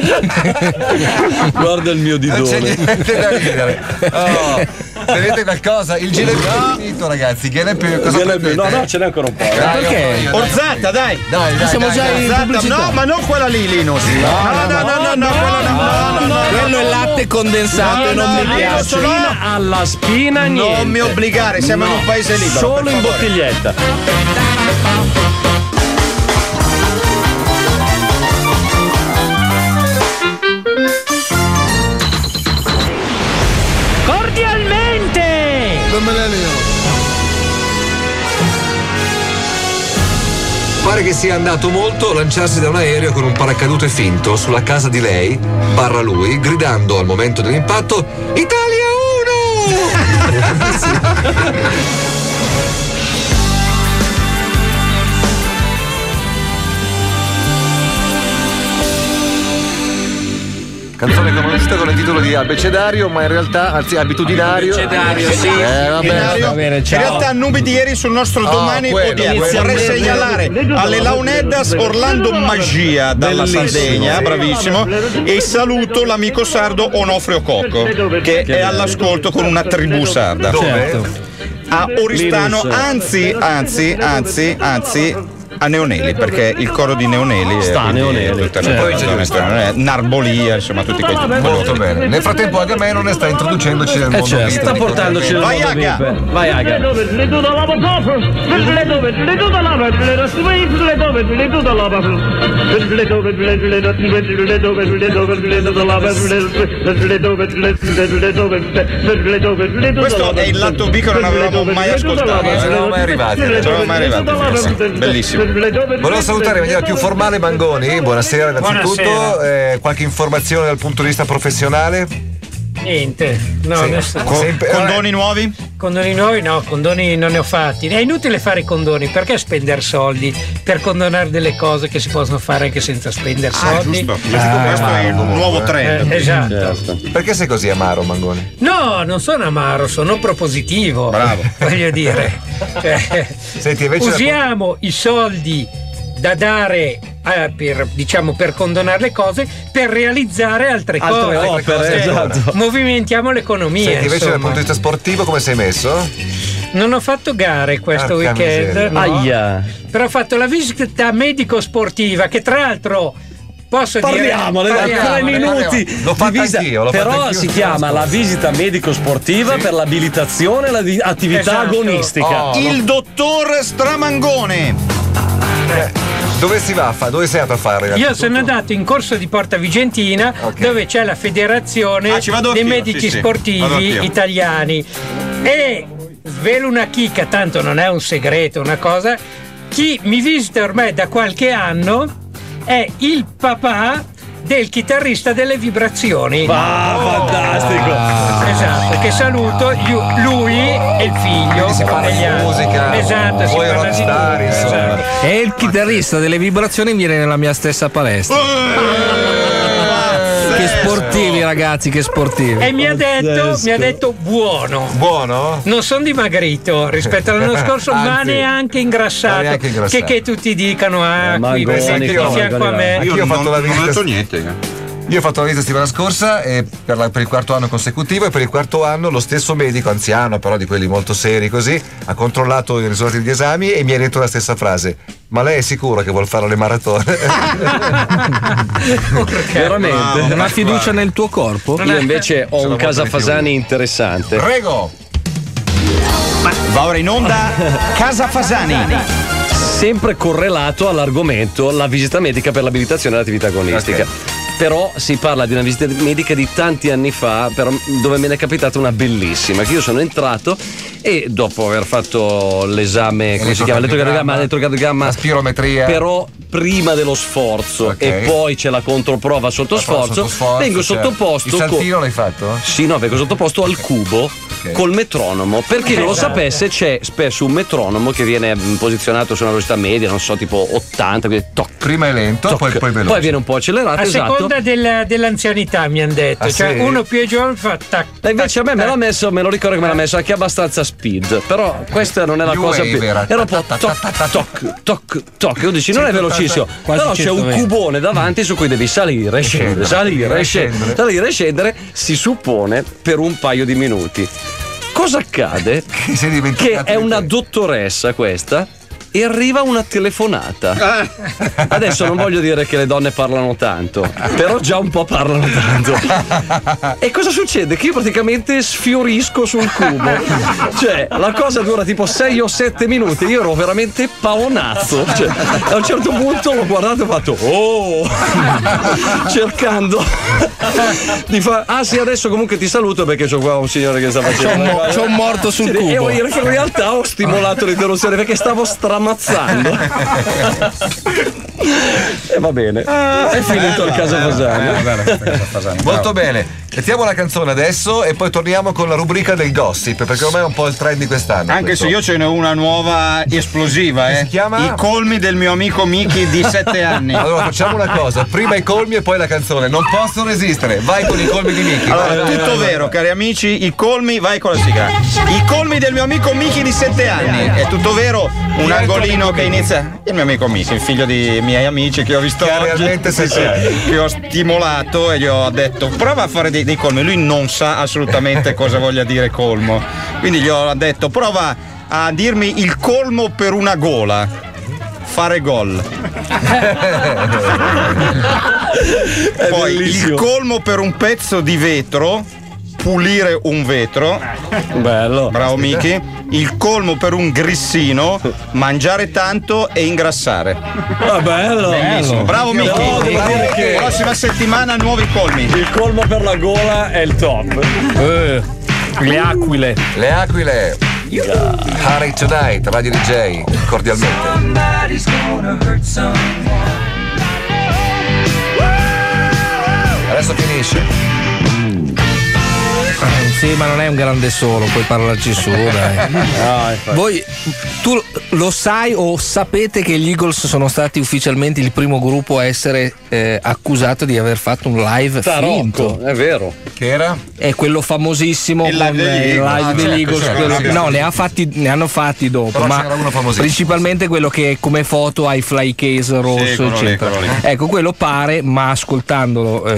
Guarda il mio Non c'è Didone. niente da ridere. Oh, vedete qualcosa? Il gelo è finito, ragazzi. Che ne più? Cosa prendete? No, no, ce n'è ancora un po'. Dai, Perché? io voglio, dai. Orzata, dai. Dai, dai, Siamo dai, già dai. in Orzata, pubblicità. no, ma non quella lì, Linus. No, no, no, no, no, quella no, no, no, no. Quello è latte condensato e non mi piace. Spina alla spina, niente. Non mi obbligare, siamo in un paese libero. Solo per in favore. bottiglietta. Cordialmente! Pare che sia andato molto lanciarsi da un aereo con un paracadute finto sulla casa di lei, barra lui, gridando al momento dell'impatto: Italia uno! Canzone conosciuta con il titolo di Abecedario, ma in realtà, anzi, abitudinario. Abecedario, sì. Eh, vabbè. Binario. va bene, In ciao. realtà nubi di ieri sul nostro Ah, domani quello, odierno. quello. Vorrei segnalare alle Launeddas Orlando Magia dalla Bellissimo. Sardegna, bravissimo, e saluto l'amico sardo Onofrio Cocco che è all'ascolto con una tribù sarda. Dove? A Oristano, Linus. anzi, anzi, anzi, anzi a Neoneli, perché il coro di Neoneli Sta a è quindi Neoneli, tutta certo. la zona esterna, Narbolia, insomma tutti questi Molto bene. Nel frattempo Agamennone sta introducendoci nel mondo certo. vita Sta di portandoci nel Vai, mondo Aga. V I P. Vai Aga. Questo è il lato B che non avevamo mai ascoltato. Non eravamo mai arrivati. Non eravamo mai arrivati. Bellissimo. Volevo salutare in maniera più formale Mangoni. Buonasera innanzitutto. Buonasera. Eh, qualche informazione dal punto di vista professionale? Niente, no, Sì. nessuno. Co- Sempre- Condoni nuovi? Condoni nuovi no, condoni non ne ho fatti. È inutile fare i condoni, perché spendere soldi per condonare delle cose che si possono fare anche senza spendere soldi? Giusto, giusto, questo è il nuovo trend. Eh, esatto. Certo. Perché sei così amaro, Mangoni? No, non sono amaro, sono propositivo. Bravo. Voglio dire. Cioè, Senti, invece usiamo i soldi da dare eh, per, diciamo, per condonare le cose per realizzare altre, Altre cose. opere, Cioè, esatto. Movimentiamo l'economia. Senti, invece dal insomma. punto di vista sportivo come sei messo? Non ho fatto gare questo Porca weekend, miseria. no. Aia. Però ho fatto la visita medico-sportiva, che tra l'altro posso parliamo, dire parliamo, tre minuti. L'ho fatto visita, anch'io, l'ho però fatto anch'io si chiama la visita medico-sportiva sì. per l'abilitazione e l'attività esatto. agonistica. Oh, il dottor Stramangone. Eh. Dove si va a fare? Dove sei andato a fare? Io sono andato in corso di Porta Vigentina, okay. dove c'è la federazione ah, dei medici sì, sportivi sì. italiani. E svelo una chicca, tanto non è un segreto, una cosa. Chi mi visita ormai da qualche anno è il papà del chitarrista delle Vibrazioni. Ah, oh, fantastico! Ah, esatto, che saluto lui e il figlio. Si parla di musica, esatto, si voi parla rockstar, di insomma. esatto. E il chitarrista delle Vibrazioni viene nella mia stessa palestra. Che sportivi, ragazzi, che sportivi. E mi ha detto, mi ha detto buono. Buono? Non sono dimagrito rispetto all'anno scorso, Anzi, ma neanche ingrassato. neanche ingrassato. Che, che tutti dicano, ah, eh, qui presenti di fianco a me. Io, io ho fatto non, la visita. Non ho detto niente. Io ho fatto la visita settimana scorsa e per, la, per il quarto anno consecutivo e per il quarto anno lo stesso medico, anziano però di quelli molto seri così, ha controllato i risultati degli esami e mi ha detto la stessa frase: ma lei è sicura che vuol fare le maratone? Veramente? Non ha fiducia nel tuo corpo? Io invece ho Sono un Casafasani interessante. Prego! Va ora in onda Casa Fasani. Sempre correlato all'argomento la visita medica per l'abilitazione e l'attività agonistica. Okay. Però si parla di una visita medica di tanti anni fa, però, dove me ne è capitata una bellissima, che io sono entrato e dopo aver fatto l'esame, come si chiama? L'elettrocardiogramma, l'elettrocardiogramma, la spirometria. Però prima dello sforzo okay. e poi c'è la controprova sotto la sforzo, sotto sforzo, vengo certo. sottoposto. Il saltino co- l'hai fatto? Sì, no, vengo sottoposto al cubo okay. col metronomo. Per chi non lo sapesse, c'è spesso un metronomo che viene posizionato su una velocità media, non so, tipo ottanta, quindi toc. Prima è lento, toc, poi, poi veloce. Poi viene un po' accelerato. A esatto. seconda del, dell'anzianità mi hanno detto, ah, cioè sì? uno più giovane fa tac. E invece tac, a me me l'ha messo, me lo ricordo che me l'ha messo anche abbastanza speed, però questa non è la New cosa wave più. era. Era un po' toc toc toc toc. Io dici non è velocissimo, però c'è un cubone davanti su cui devi salire e scendere, salire e scendere, salire e scendere, si suppone per un paio di minuti. Cosa accade? Che è una dottoressa questa e arriva una telefonata. Adesso non voglio dire che le donne parlano tanto, però già un po' parlano tanto. E cosa succede? Che io praticamente sfiorisco sul cubo. Cioè, la cosa dura tipo sei o sette minuti. Io ero veramente paonazzo. Cioè, a un certo punto l'ho guardato e ho fatto oh! Cercando di fare. Ah sì, adesso comunque ti saluto perché c'ho qua un signore che sta facendo. C'ho, mo- c'ho un morto sul sì, cubo. E in realtà ho stimolato l'interruzione perché stavo stramazzando. E va bene, è finito il caso Fasani. Molto bene. Mettiamo la canzone adesso e poi torniamo con la rubrica del gossip, perché ormai è un po' il trend di quest'anno. Anche questo. se io ce n'ho una nuova esplosiva, eh. Si chiama? I colmi del mio amico Miki di sette anni. Allora facciamo una cosa, prima i colmi e poi la canzone. Non possono resistere. Vai con i colmi di Miki. Allora, vai, tutto vai, vero, vai. cari amici, i colmi, vai con la sigla. I colmi del mio amico Miki di sette anni. È tutto vero, un angolino che inizia. Il mio amico Miki, il figlio di miei amici che ho visto che oggi. Realmente sì, sì. Che ho stimolato e gli ho detto prova a fare dei, dei colmi. Lui non sa assolutamente cosa voglia dire colmo. Quindi gli ho detto prova a dirmi il colmo per una gola. Fare gol. Poi bellissimo. Il colmo per un pezzo di vetro. Pulire un vetro. Bello. Bravo Miki. Il colmo per un grissino. Mangiare tanto e ingrassare. Ah, bello. Bellissimo. Bravo Miki. No, devo dire che prossima settimana nuovi colmi. Il colmo per la gola è il top. Eh, le aquile. Le aquile. Yeah. Harry Tonight, Radio D J, cordialmente. Adesso finisce. Sì, ma non è un grande solo, puoi parlarci su, dai. No, voi, tu lo sai o sapete che gli Eagles sono stati ufficialmente il primo gruppo a essere eh, accusato di aver fatto un live Tarocco, finto? è vero. Che era? È quello famosissimo il live degli Eagles, live ah, degli certo, Eagles certo, quello, certo. no, ne, ha fatti, ne hanno fatti dopo, però ma c'era uno famosissimo. principalmente quello che come foto ha i fly case rosso, sì, eccetera. lì, lì. Ecco, quello pare, ma ascoltandolo eh,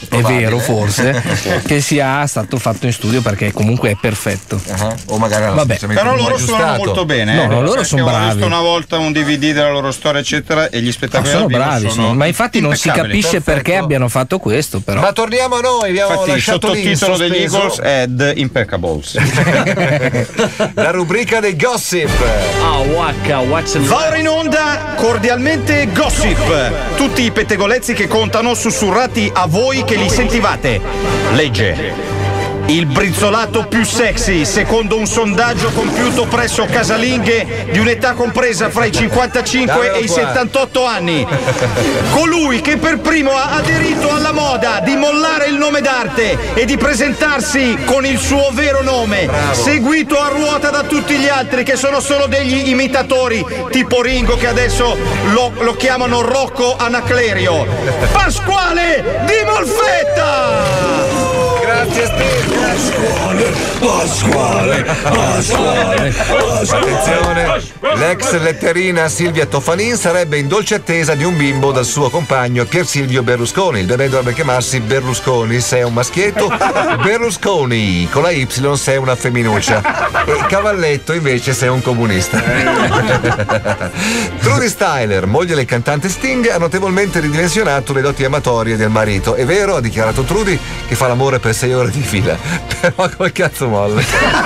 è vero forse che sia stato fatto in studio perché comunque è perfetto. Uh-huh. O magari vabbè. Però loro suonano molto bene. No, eh? no, loro sono bravi. Ho visto una volta un D V D della loro storia, eccetera, e gli spettacoli no, sono dal vivo bravi, sono sono. Ma infatti non si capisce perfetto. Perché abbiano fatto questo, però. Ma torniamo a noi, abbiamo infatti il sottotitolo degli Eagles è The Impeccables. La rubrica dei gossip. Ah, oh, wacca, what's in Va ora in onda cordialmente Gossip. Tutti i pettegolezzi che contano sussurrati a voi che li sentivate. Legge. Il brizzolato più sexy, secondo un sondaggio compiuto presso casalinghe di un'età compresa fra i cinquantacinque e i settantotto anni. Colui che per primo ha aderito alla moda di mollare il nome d'arte e di presentarsi con il suo vero nome, bravo, seguito a ruota da tutti gli altri che sono solo degli imitatori, tipo Ringo che adesso lo, lo chiamano Rocco Anaclerio. Pasquale Di Molfetta! Grazie Steve. Pasquale, Pasquale, Pasquale, Pasquale. Attenzione, l'ex letterina Silvia Toffanin sarebbe in dolce attesa di un bimbo dal suo compagno Pier Silvio Berlusconi. Il bebè dovrebbe chiamarsi Berlusconi se è un maschietto, Berlusconi con la Y se è una femminuccia e Cavalletto invece se è un comunista. Trudy Styler, moglie del cantante Sting, ha notevolmente ridimensionato le doti amatorie del marito. È vero, ha dichiarato Trudy, che fa l'amore per sei ore di fila, però col cazzo molle.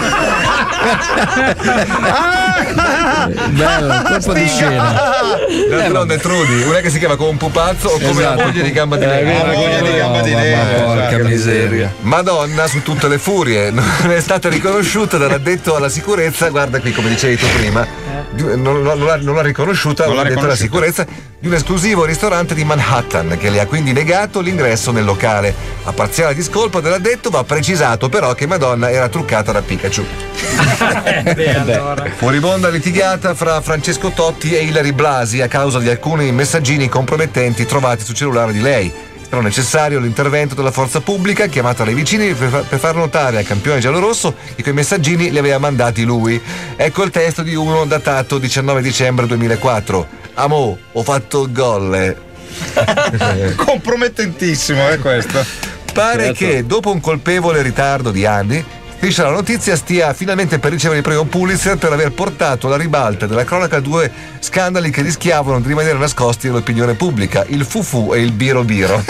Bello, colpo di scena. D'altronde Trudy, una che si chiama come un pupazzo o come esatto. la moglie di Gamba di Lei. La moglie di Gamba di Lei. Porca miseria. Madonna su tutte le furie, non è stata riconosciuta dall'addetto alla sicurezza, guarda qui come dicevi tu prima, non, non, non, l'ha, non l'ha riconosciuta l'addetto alla sicurezza di un esclusivo ristorante di Manhattan che le ha quindi negato l'ingresso nel locale. A parziale discolpa dell'addetto va precisato però che Madonna era truccata da Pikachu. Beh, allora. Furibonda litigata fra Francesco Totti e Ilary Blasi a causa di alcuni messaggini compromettenti trovati sul cellulare di lei. Sarà necessario l'intervento della forza pubblica chiamata dai vicini per, per far notare al campione giallorosso che quei messaggini li aveva mandati lui. Ecco il testo di uno datato diciannove dicembre duemilaquattro. Amò, ho fatto il gol. Compromettentissimo, è eh, questo. Pare certo. che dopo un colpevole ritardo di anni Striscia la notizia stia finalmente per ricevere il premio Pulitzer per aver portato alla ribalta della cronaca due scandali che rischiavano di rimanere nascosti all'opinione pubblica, il fufu e il biro biro.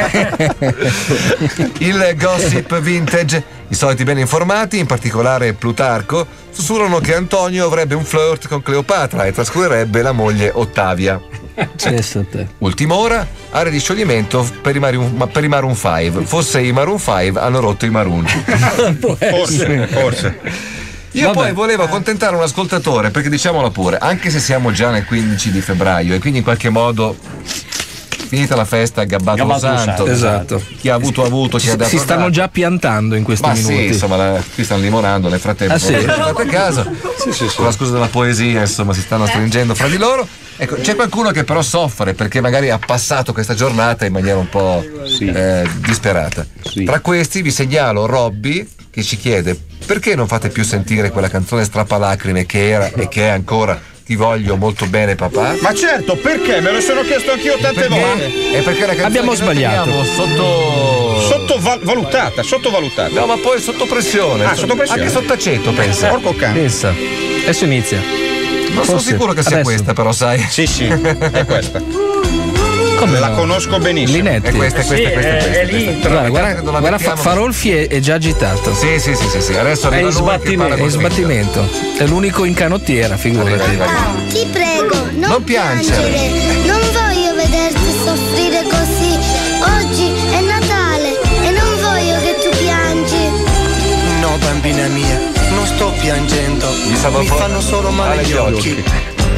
Il gossip vintage, i soliti ben informati, in particolare Plutarco, sussurrano che Antonio avrebbe un flirt con Cleopatra e trascurirebbe la moglie Ottavia. Ultima ora, area di scioglimento per i Maroon, per i Maroon cinque. Forse i Maroon cinque hanno rotto i Maroon. Forse, forse. Io Vabbè. poi volevo accontentare un ascoltatore, perché diciamolo pure, anche se siamo già nel quindici di febbraio e quindi in qualche modo finita la festa, gabbato lo santo. Esatto. Chi ha avuto ha avuto, chi ha dato si stanno dato. già piantando in questi Ma minuti. sì, insomma, la, qui stanno limonando nel frattempo. Ah, sì? Fate caso. Sì, sì, sì. Con la scusa della poesia, insomma, si stanno stringendo fra di loro. Ecco, c'è qualcuno che però soffre perché magari ha passato questa giornata in maniera un po' sì. eh, disperata. Sì. Tra questi vi segnalo Robby che ci chiede: perché non fate più sentire quella canzone strappalacrime che era e che è ancora Ti voglio molto bene papà? Ma certo, perché? Me lo sono chiesto anch'io tante perché? volte. È perché la canzone abbiamo che sbagliato. Sotto sottovalutata, sottovalutata. No, ma poi sotto pressione. Ah, sotto pressione. Anche sotto aceto, pensa. Porco cane. Pensa. Adesso inizia. Non Forse. sono sicuro che sia Adesso. questa, però sai. Sì, sì, è questa. Come la no? conosco benissimo. Linetti. È questa, è questa, sì, questa, è, questa, è l'intro. Guarda, guarda, guarda fa, Farolfi è, è già agitato. Sì, sì, sì, sì, sì. Adesso è in sbattimento. È in sbattimento. È l'unico in canottiera, figurati. Ah, ti prego, non, non piangere. piangere. Non voglio vederti soffrire così. Oggi è Natale e non voglio che tu piangi. No, bambina mia, non sto piangendo. Mi, Mi fanno solo male gli occhi. occhi.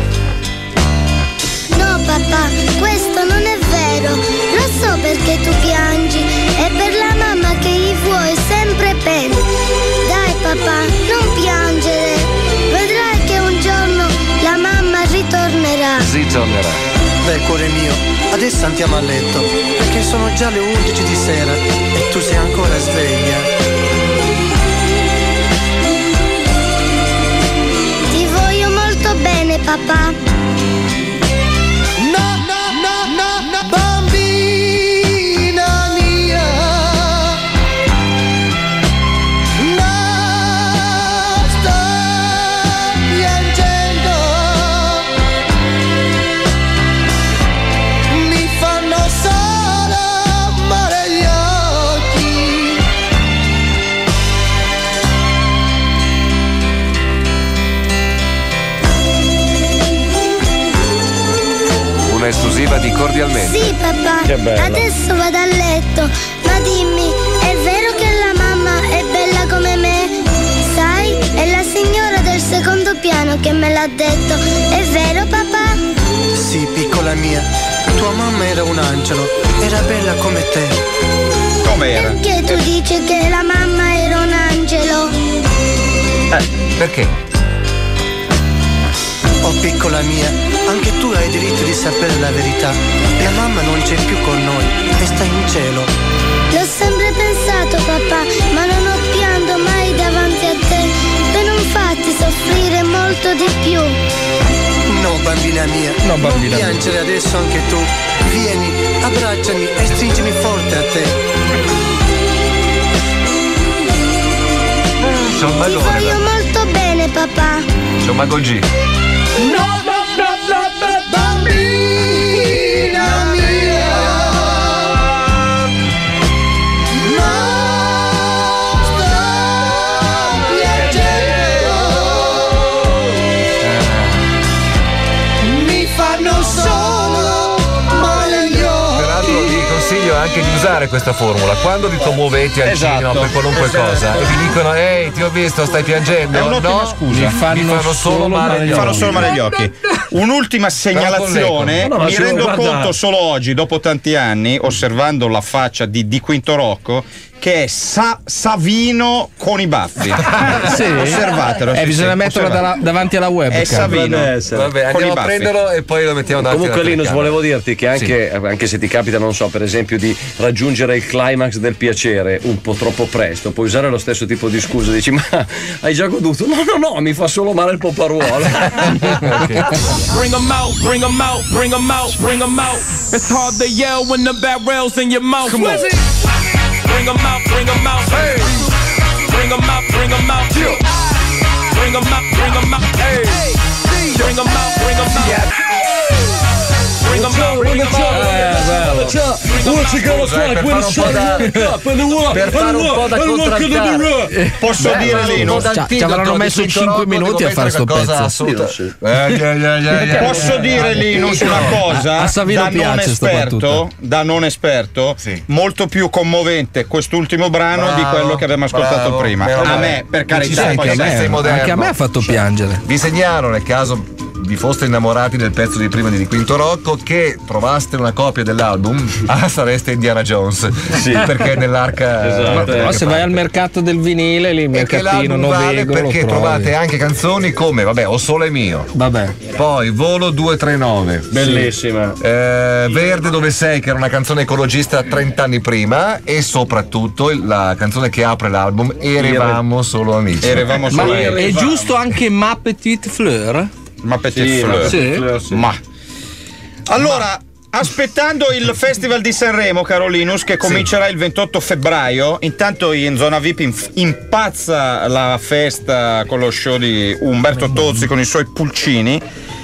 No, papà, questo non è vero. Lo so perché tu piangi. È per la mamma che gli vuoi sempre bene. Dai, papà, non piangere. Vedrai che un giorno la mamma ritornerà. Ritornerà. Beh, cuore mio, adesso andiamo a letto, perché sono già le undici di sera e tu sei ancora sveglia. Ti voglio molto bene, papà. No, no, no, no, no, bambina mia. esclusiva di Cordialmente. Sì, papà. Che bella. Adesso vado a letto. Ma dimmi, è vero che la mamma è bella come me? Sai, è la signora del secondo piano che me l'ha detto. È vero, papà? Sì, piccola mia, tua mamma era un angelo, era bella come te. Com'era? Perché tu dici che la mamma era un angelo? Eh, perché? Oh piccola mia, anche tu hai diritto di sapere la verità. La mamma non c'è più con noi e sta in cielo. L'ho sempre pensato, papà, ma non ho pianto mai davanti a te per non farti soffrire molto di più. No, bambina mia, no, bambina non piangere mia. adesso anche tu. Vieni, abbracciami e stringimi forte a te. C'è un Ti magone. voglio molto bene, papà. C'è un mago G. No, no, no, no, no, bambina mia. No, sto piangendo. Mi fanno solo male gli occhi. Peraltro vi consiglio anche di usare questa formula quando vi commuovete al Esatto, cinema per qualunque esatto. cosa e vi dicono ehi ti ho visto stai piangendo, È un'ottima no, scusa. mi fanno, mi fanno solo male gli Mi fanno occhi. solo male gli occhi. Un'ultima segnalazione, No, no, mi ci rendo guarda. conto solo oggi, dopo tanti anni, osservando la faccia di Di Quinto Rocco, che è Sa- Savino con i baffi. Sì? Osservatelo. Eh, sì, bisogna sì, metterlo osservatelo. dalla- davanti alla webcam. È Savino. Vabbè, con andiamo i a baffi. prenderlo e poi lo mettiamo davanti Comunque alla Linus, telecamera. volevo dirti che anche, anche se ti capita, non so, per esempio di raggiungere il climax del piacere un po' troppo presto, puoi usare lo stesso tipo di scusa, dici ma hai già goduto? No, no, no, mi fa solo male il poparuolo. Bring 'em out, bring 'em out, bring 'em out, bring 'em out. It's hard to yell when the barrel's in your mouth. Bring 'em out, bring 'em out, hey. Bring 'em out, bring 'em out, bring 'em out, bring 'em out, hey. Bring 'em out, bring 'em out. Bring 'em out, bring 'em out. Per fare un po' da contrattare. Posso dire Linus? Ci avranno messo cinque minuti a fare sto pezzo. Posso dire Linus una cosa? A Savino da non piace sto esperto, battuto. da non esperto, molto più commovente quest'ultimo brano Bravo, di quello che abbiamo ascoltato bravo, prima. meno A male. me, per Ci carità, sei, poi anche a me, sei moderno. Anche a me ha fatto piangere. Vi segnalo, nel caso vi foste innamorati del pezzo di prima di Di Quinto Rocco, che trovaste una copia dell'album, ah, sareste Indiana Jones. Sì. Perché nell'arca. Ma eh, però che se parte. vai al mercato del vinile lì, E che mercatino, l'album vale Novego, perché lo trovi. trovate anche canzoni come, vabbè, O Sole Mio. Vabbè. Poi Volo due tre nove. Bellissima. Eh, Verde dove sei, che era una canzone ecologista trent'anni prima, e soprattutto la canzone che apre l'album, Eravamo solo amici. Eravamo Ma solo è amici. giusto anche Ma Petite Fleur? Ma Petit Sì, Fleur. Ma Petit Fleur, sì. Ma. Allora, aspettando il Festival di Sanremo, Carolinus, che comincerà il ventotto febbraio, intanto in zona V I P inf- impazza la festa con lo show di Umberto Tozzi con i suoi pulcini.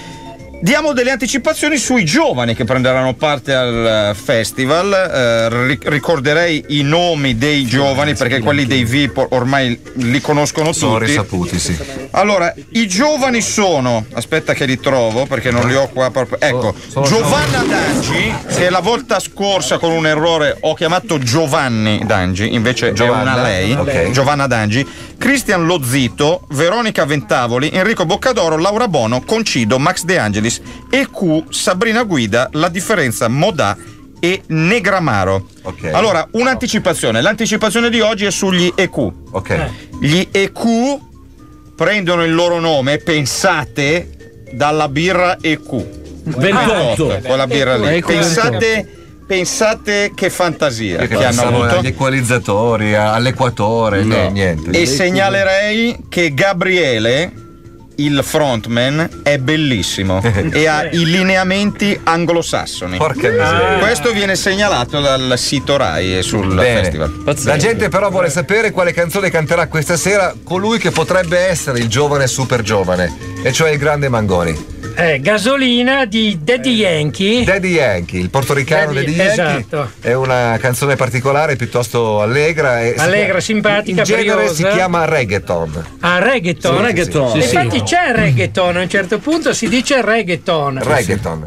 Diamo delle anticipazioni sui giovani che prenderanno parte al festival. Eh, ric- ricorderei i nomi dei giovani perché quelli dei V I P ormai li conoscono tutti. Sono risaputi, sì. Allora, i giovani sono, aspetta che li trovo perché non li ho qua proprio. Ecco, sono Giovanna Dangi, che la volta scorsa con un errore ho chiamato Giovanni Dangi, invece Giovanna, è una lei, ok. Giovanna Dangi, Cristian Lozzito, Veronica Ventavoli, Enrico Boccadoro, Laura Bono, Concido, Max De Angelis, E Q, Sabrina Guida, La Differenza, Modà e Negramaro. Ok. Allora, un'anticipazione. L'anticipazione di oggi è sugli E Q. Ok. Gli E Q prendono il loro nome, pensate, dalla birra E Q. ventotto. Quella birra lì. E Q Pensate, pensate che fantasia Io che che hanno pensavo avuto. agli equalizzatori, all'equatore, no, niente. E segnalerei che Gabriele, il frontman, è bellissimo e ha i lineamenti anglosassoni. Porca miseria. Questo viene segnalato dal sito Rai e sul Bene. festival. La gente però vuole sapere quale canzone canterà questa sera colui che potrebbe essere il giovane super giovane, e cioè il grande Mangoni. Eh, Gasolina di Daddy Yankee. Daddy Yankee, il portoricano Daddy- Daddy Yankee. esatto. È una canzone particolare, piuttosto allegra. E si Allegra, chiama- simpatica, in genere briosa. si chiama reggaeton. Ah, reggaeton. Sì, reggaeton. Sì, Sì, sì. Infatti c'è reggaeton, a un certo punto si dice reggaeton. Reggaeton. Quando, scu-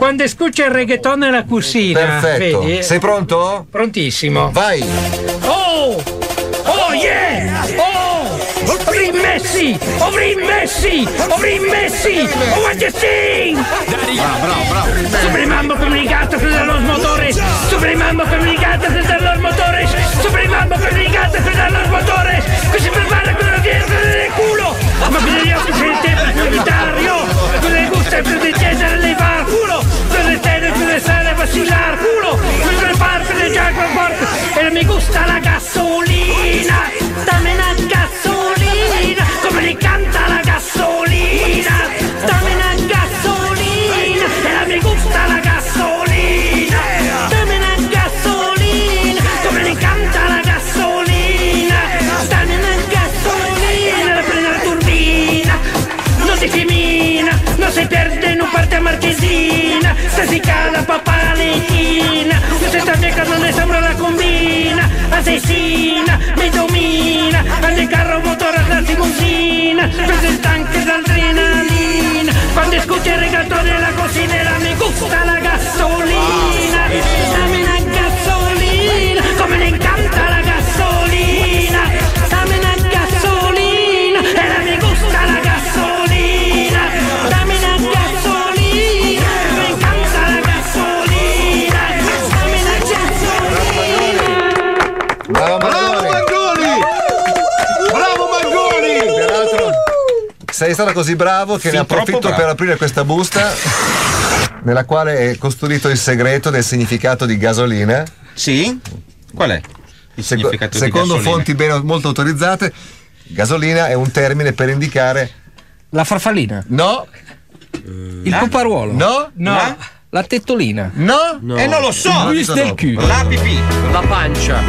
c'è il reggaeton e la cucina. Perfetto. Vedi? Sei pronto? Prontissimo. Vai. Oh! Oh yeah! Oh! Ovri Messi! Ovri Messi! Ovri Messi! Oh what you think? Bravo, bravo, bravo. Suprimammo comunicato chiude los motores! Suprimammo comunicato chiude los motores! Suprimammo comunicato chiude los motores! Qui si prepara con la tierra del culo! Ma bisogna che c'è il tempo prioritario! Con le guste più di Cesare le va al culo! Con le stelle più di sale vacillar culo! Con le parti di Giacomo Porto! E non mi gusta la gasolina! Dammi una gasolina! Come li canta la gasolina! Dammi una gasolina! E non mi gusta la gasolina! Dammi una gasolina! Come li canta la gasolina! Dammi una gasolina! La prende la turbina! Non si femina! Non si perde, non parte a Marchesina! Se si cala papà Valentina! Non si sta beccando, non ne sembra la combina! Assassina, mi domina, al carro motore alla limousina, preso stanche d'adrenalina, quando scuti il regatore e la cocinera mi gusta la gasolina, dammi una gasolina, come le incanta la gasolina, dammi una gasolina, e la mi gusta la gasolina, dammi una gasolina, come le incanta la gasolina, dammi una gasolina. Bravo Mangoni! Bravo Mangoni! Peraltro sei stato così bravo che Fin ne approfitto troppo per bravo. aprire questa busta nella quale è custodito il segreto del significato di gasolina. Sì? Qual è il Seco- significato di secondo gasolina? fonti ben, molto autorizzate, gasolina è un termine per indicare la farfallina. No. Il poparuolo. No. No. La tettolina. No. E eh, non lo so. Il bus del cul. La pipì. La pancia.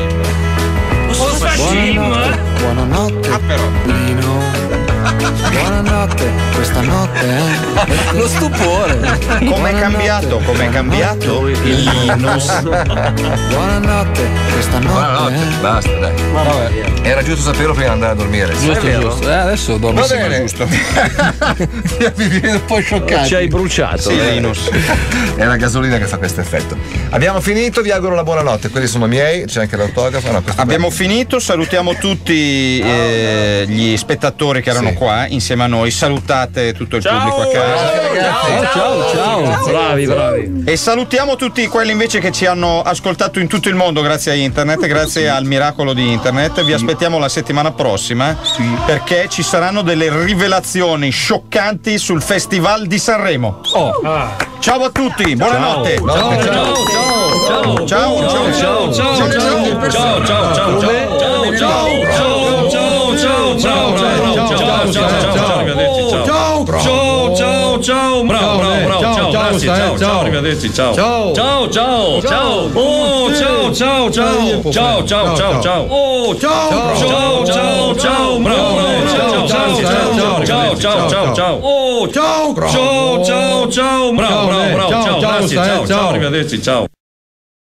Buonanotte, buonanotte, Ah però. buonanotte, questa notte è Lo stupore. Com'è cambiato? Com'è cambiato? Il Linus. buonanotte, questa notte Buonanotte, è basta, dai. Vabbè. Era giusto saperlo prima di andare a dormire. Giusto, È vero? giusto. Eh, adesso dormo. Va sempre bene. giusto. Mi viene un po' scioccato. Ci hai bruciato. Sì, Linus. È la gasolina che fa questo effetto. Abbiamo finito, vi auguro la buonanotte. Quelli sono miei, c'è anche l'autografo. No, questo Abbiamo bello. finito, salutiamo tutti eh, gli spettatori che erano Sì. qua insieme a noi, salutate tutto il pubblico a casa. Ragazzi. Ciao, ciao. Bravi, bravi. E salutiamo tutti quelli invece che ci hanno ascoltato in tutto il mondo grazie a internet, grazie al miracolo di internet. Vi aspettiamo la settimana prossima perché ci saranno delle rivelazioni scioccanti sul Festival di Sanremo. Oh. Ciao a tutti, buonanotte. Ciao, ciao. Ciao, ciao, ciao, ciao, ciao, ciao, ciao, ciao, ciao, Ciao, ciao, ciao, bravo, bravo, bravo, ciao, grazie, ciao, ciao, arrivederci, ciao. Ciao, ciao, ciao, oh, ciao, ciao, ciao, ciao, ciao, ciao, ciao, oh, ciao, ciao, ciao, ciao, bravo, bravo, ciao, ciao, ciao, ciao, ciao, ciao, ciao, oh, ciao, ciao, ciao, ciao, bravo, bravo, bravo, ciao, grazie, ciao, ciao, arrivederci, ciao.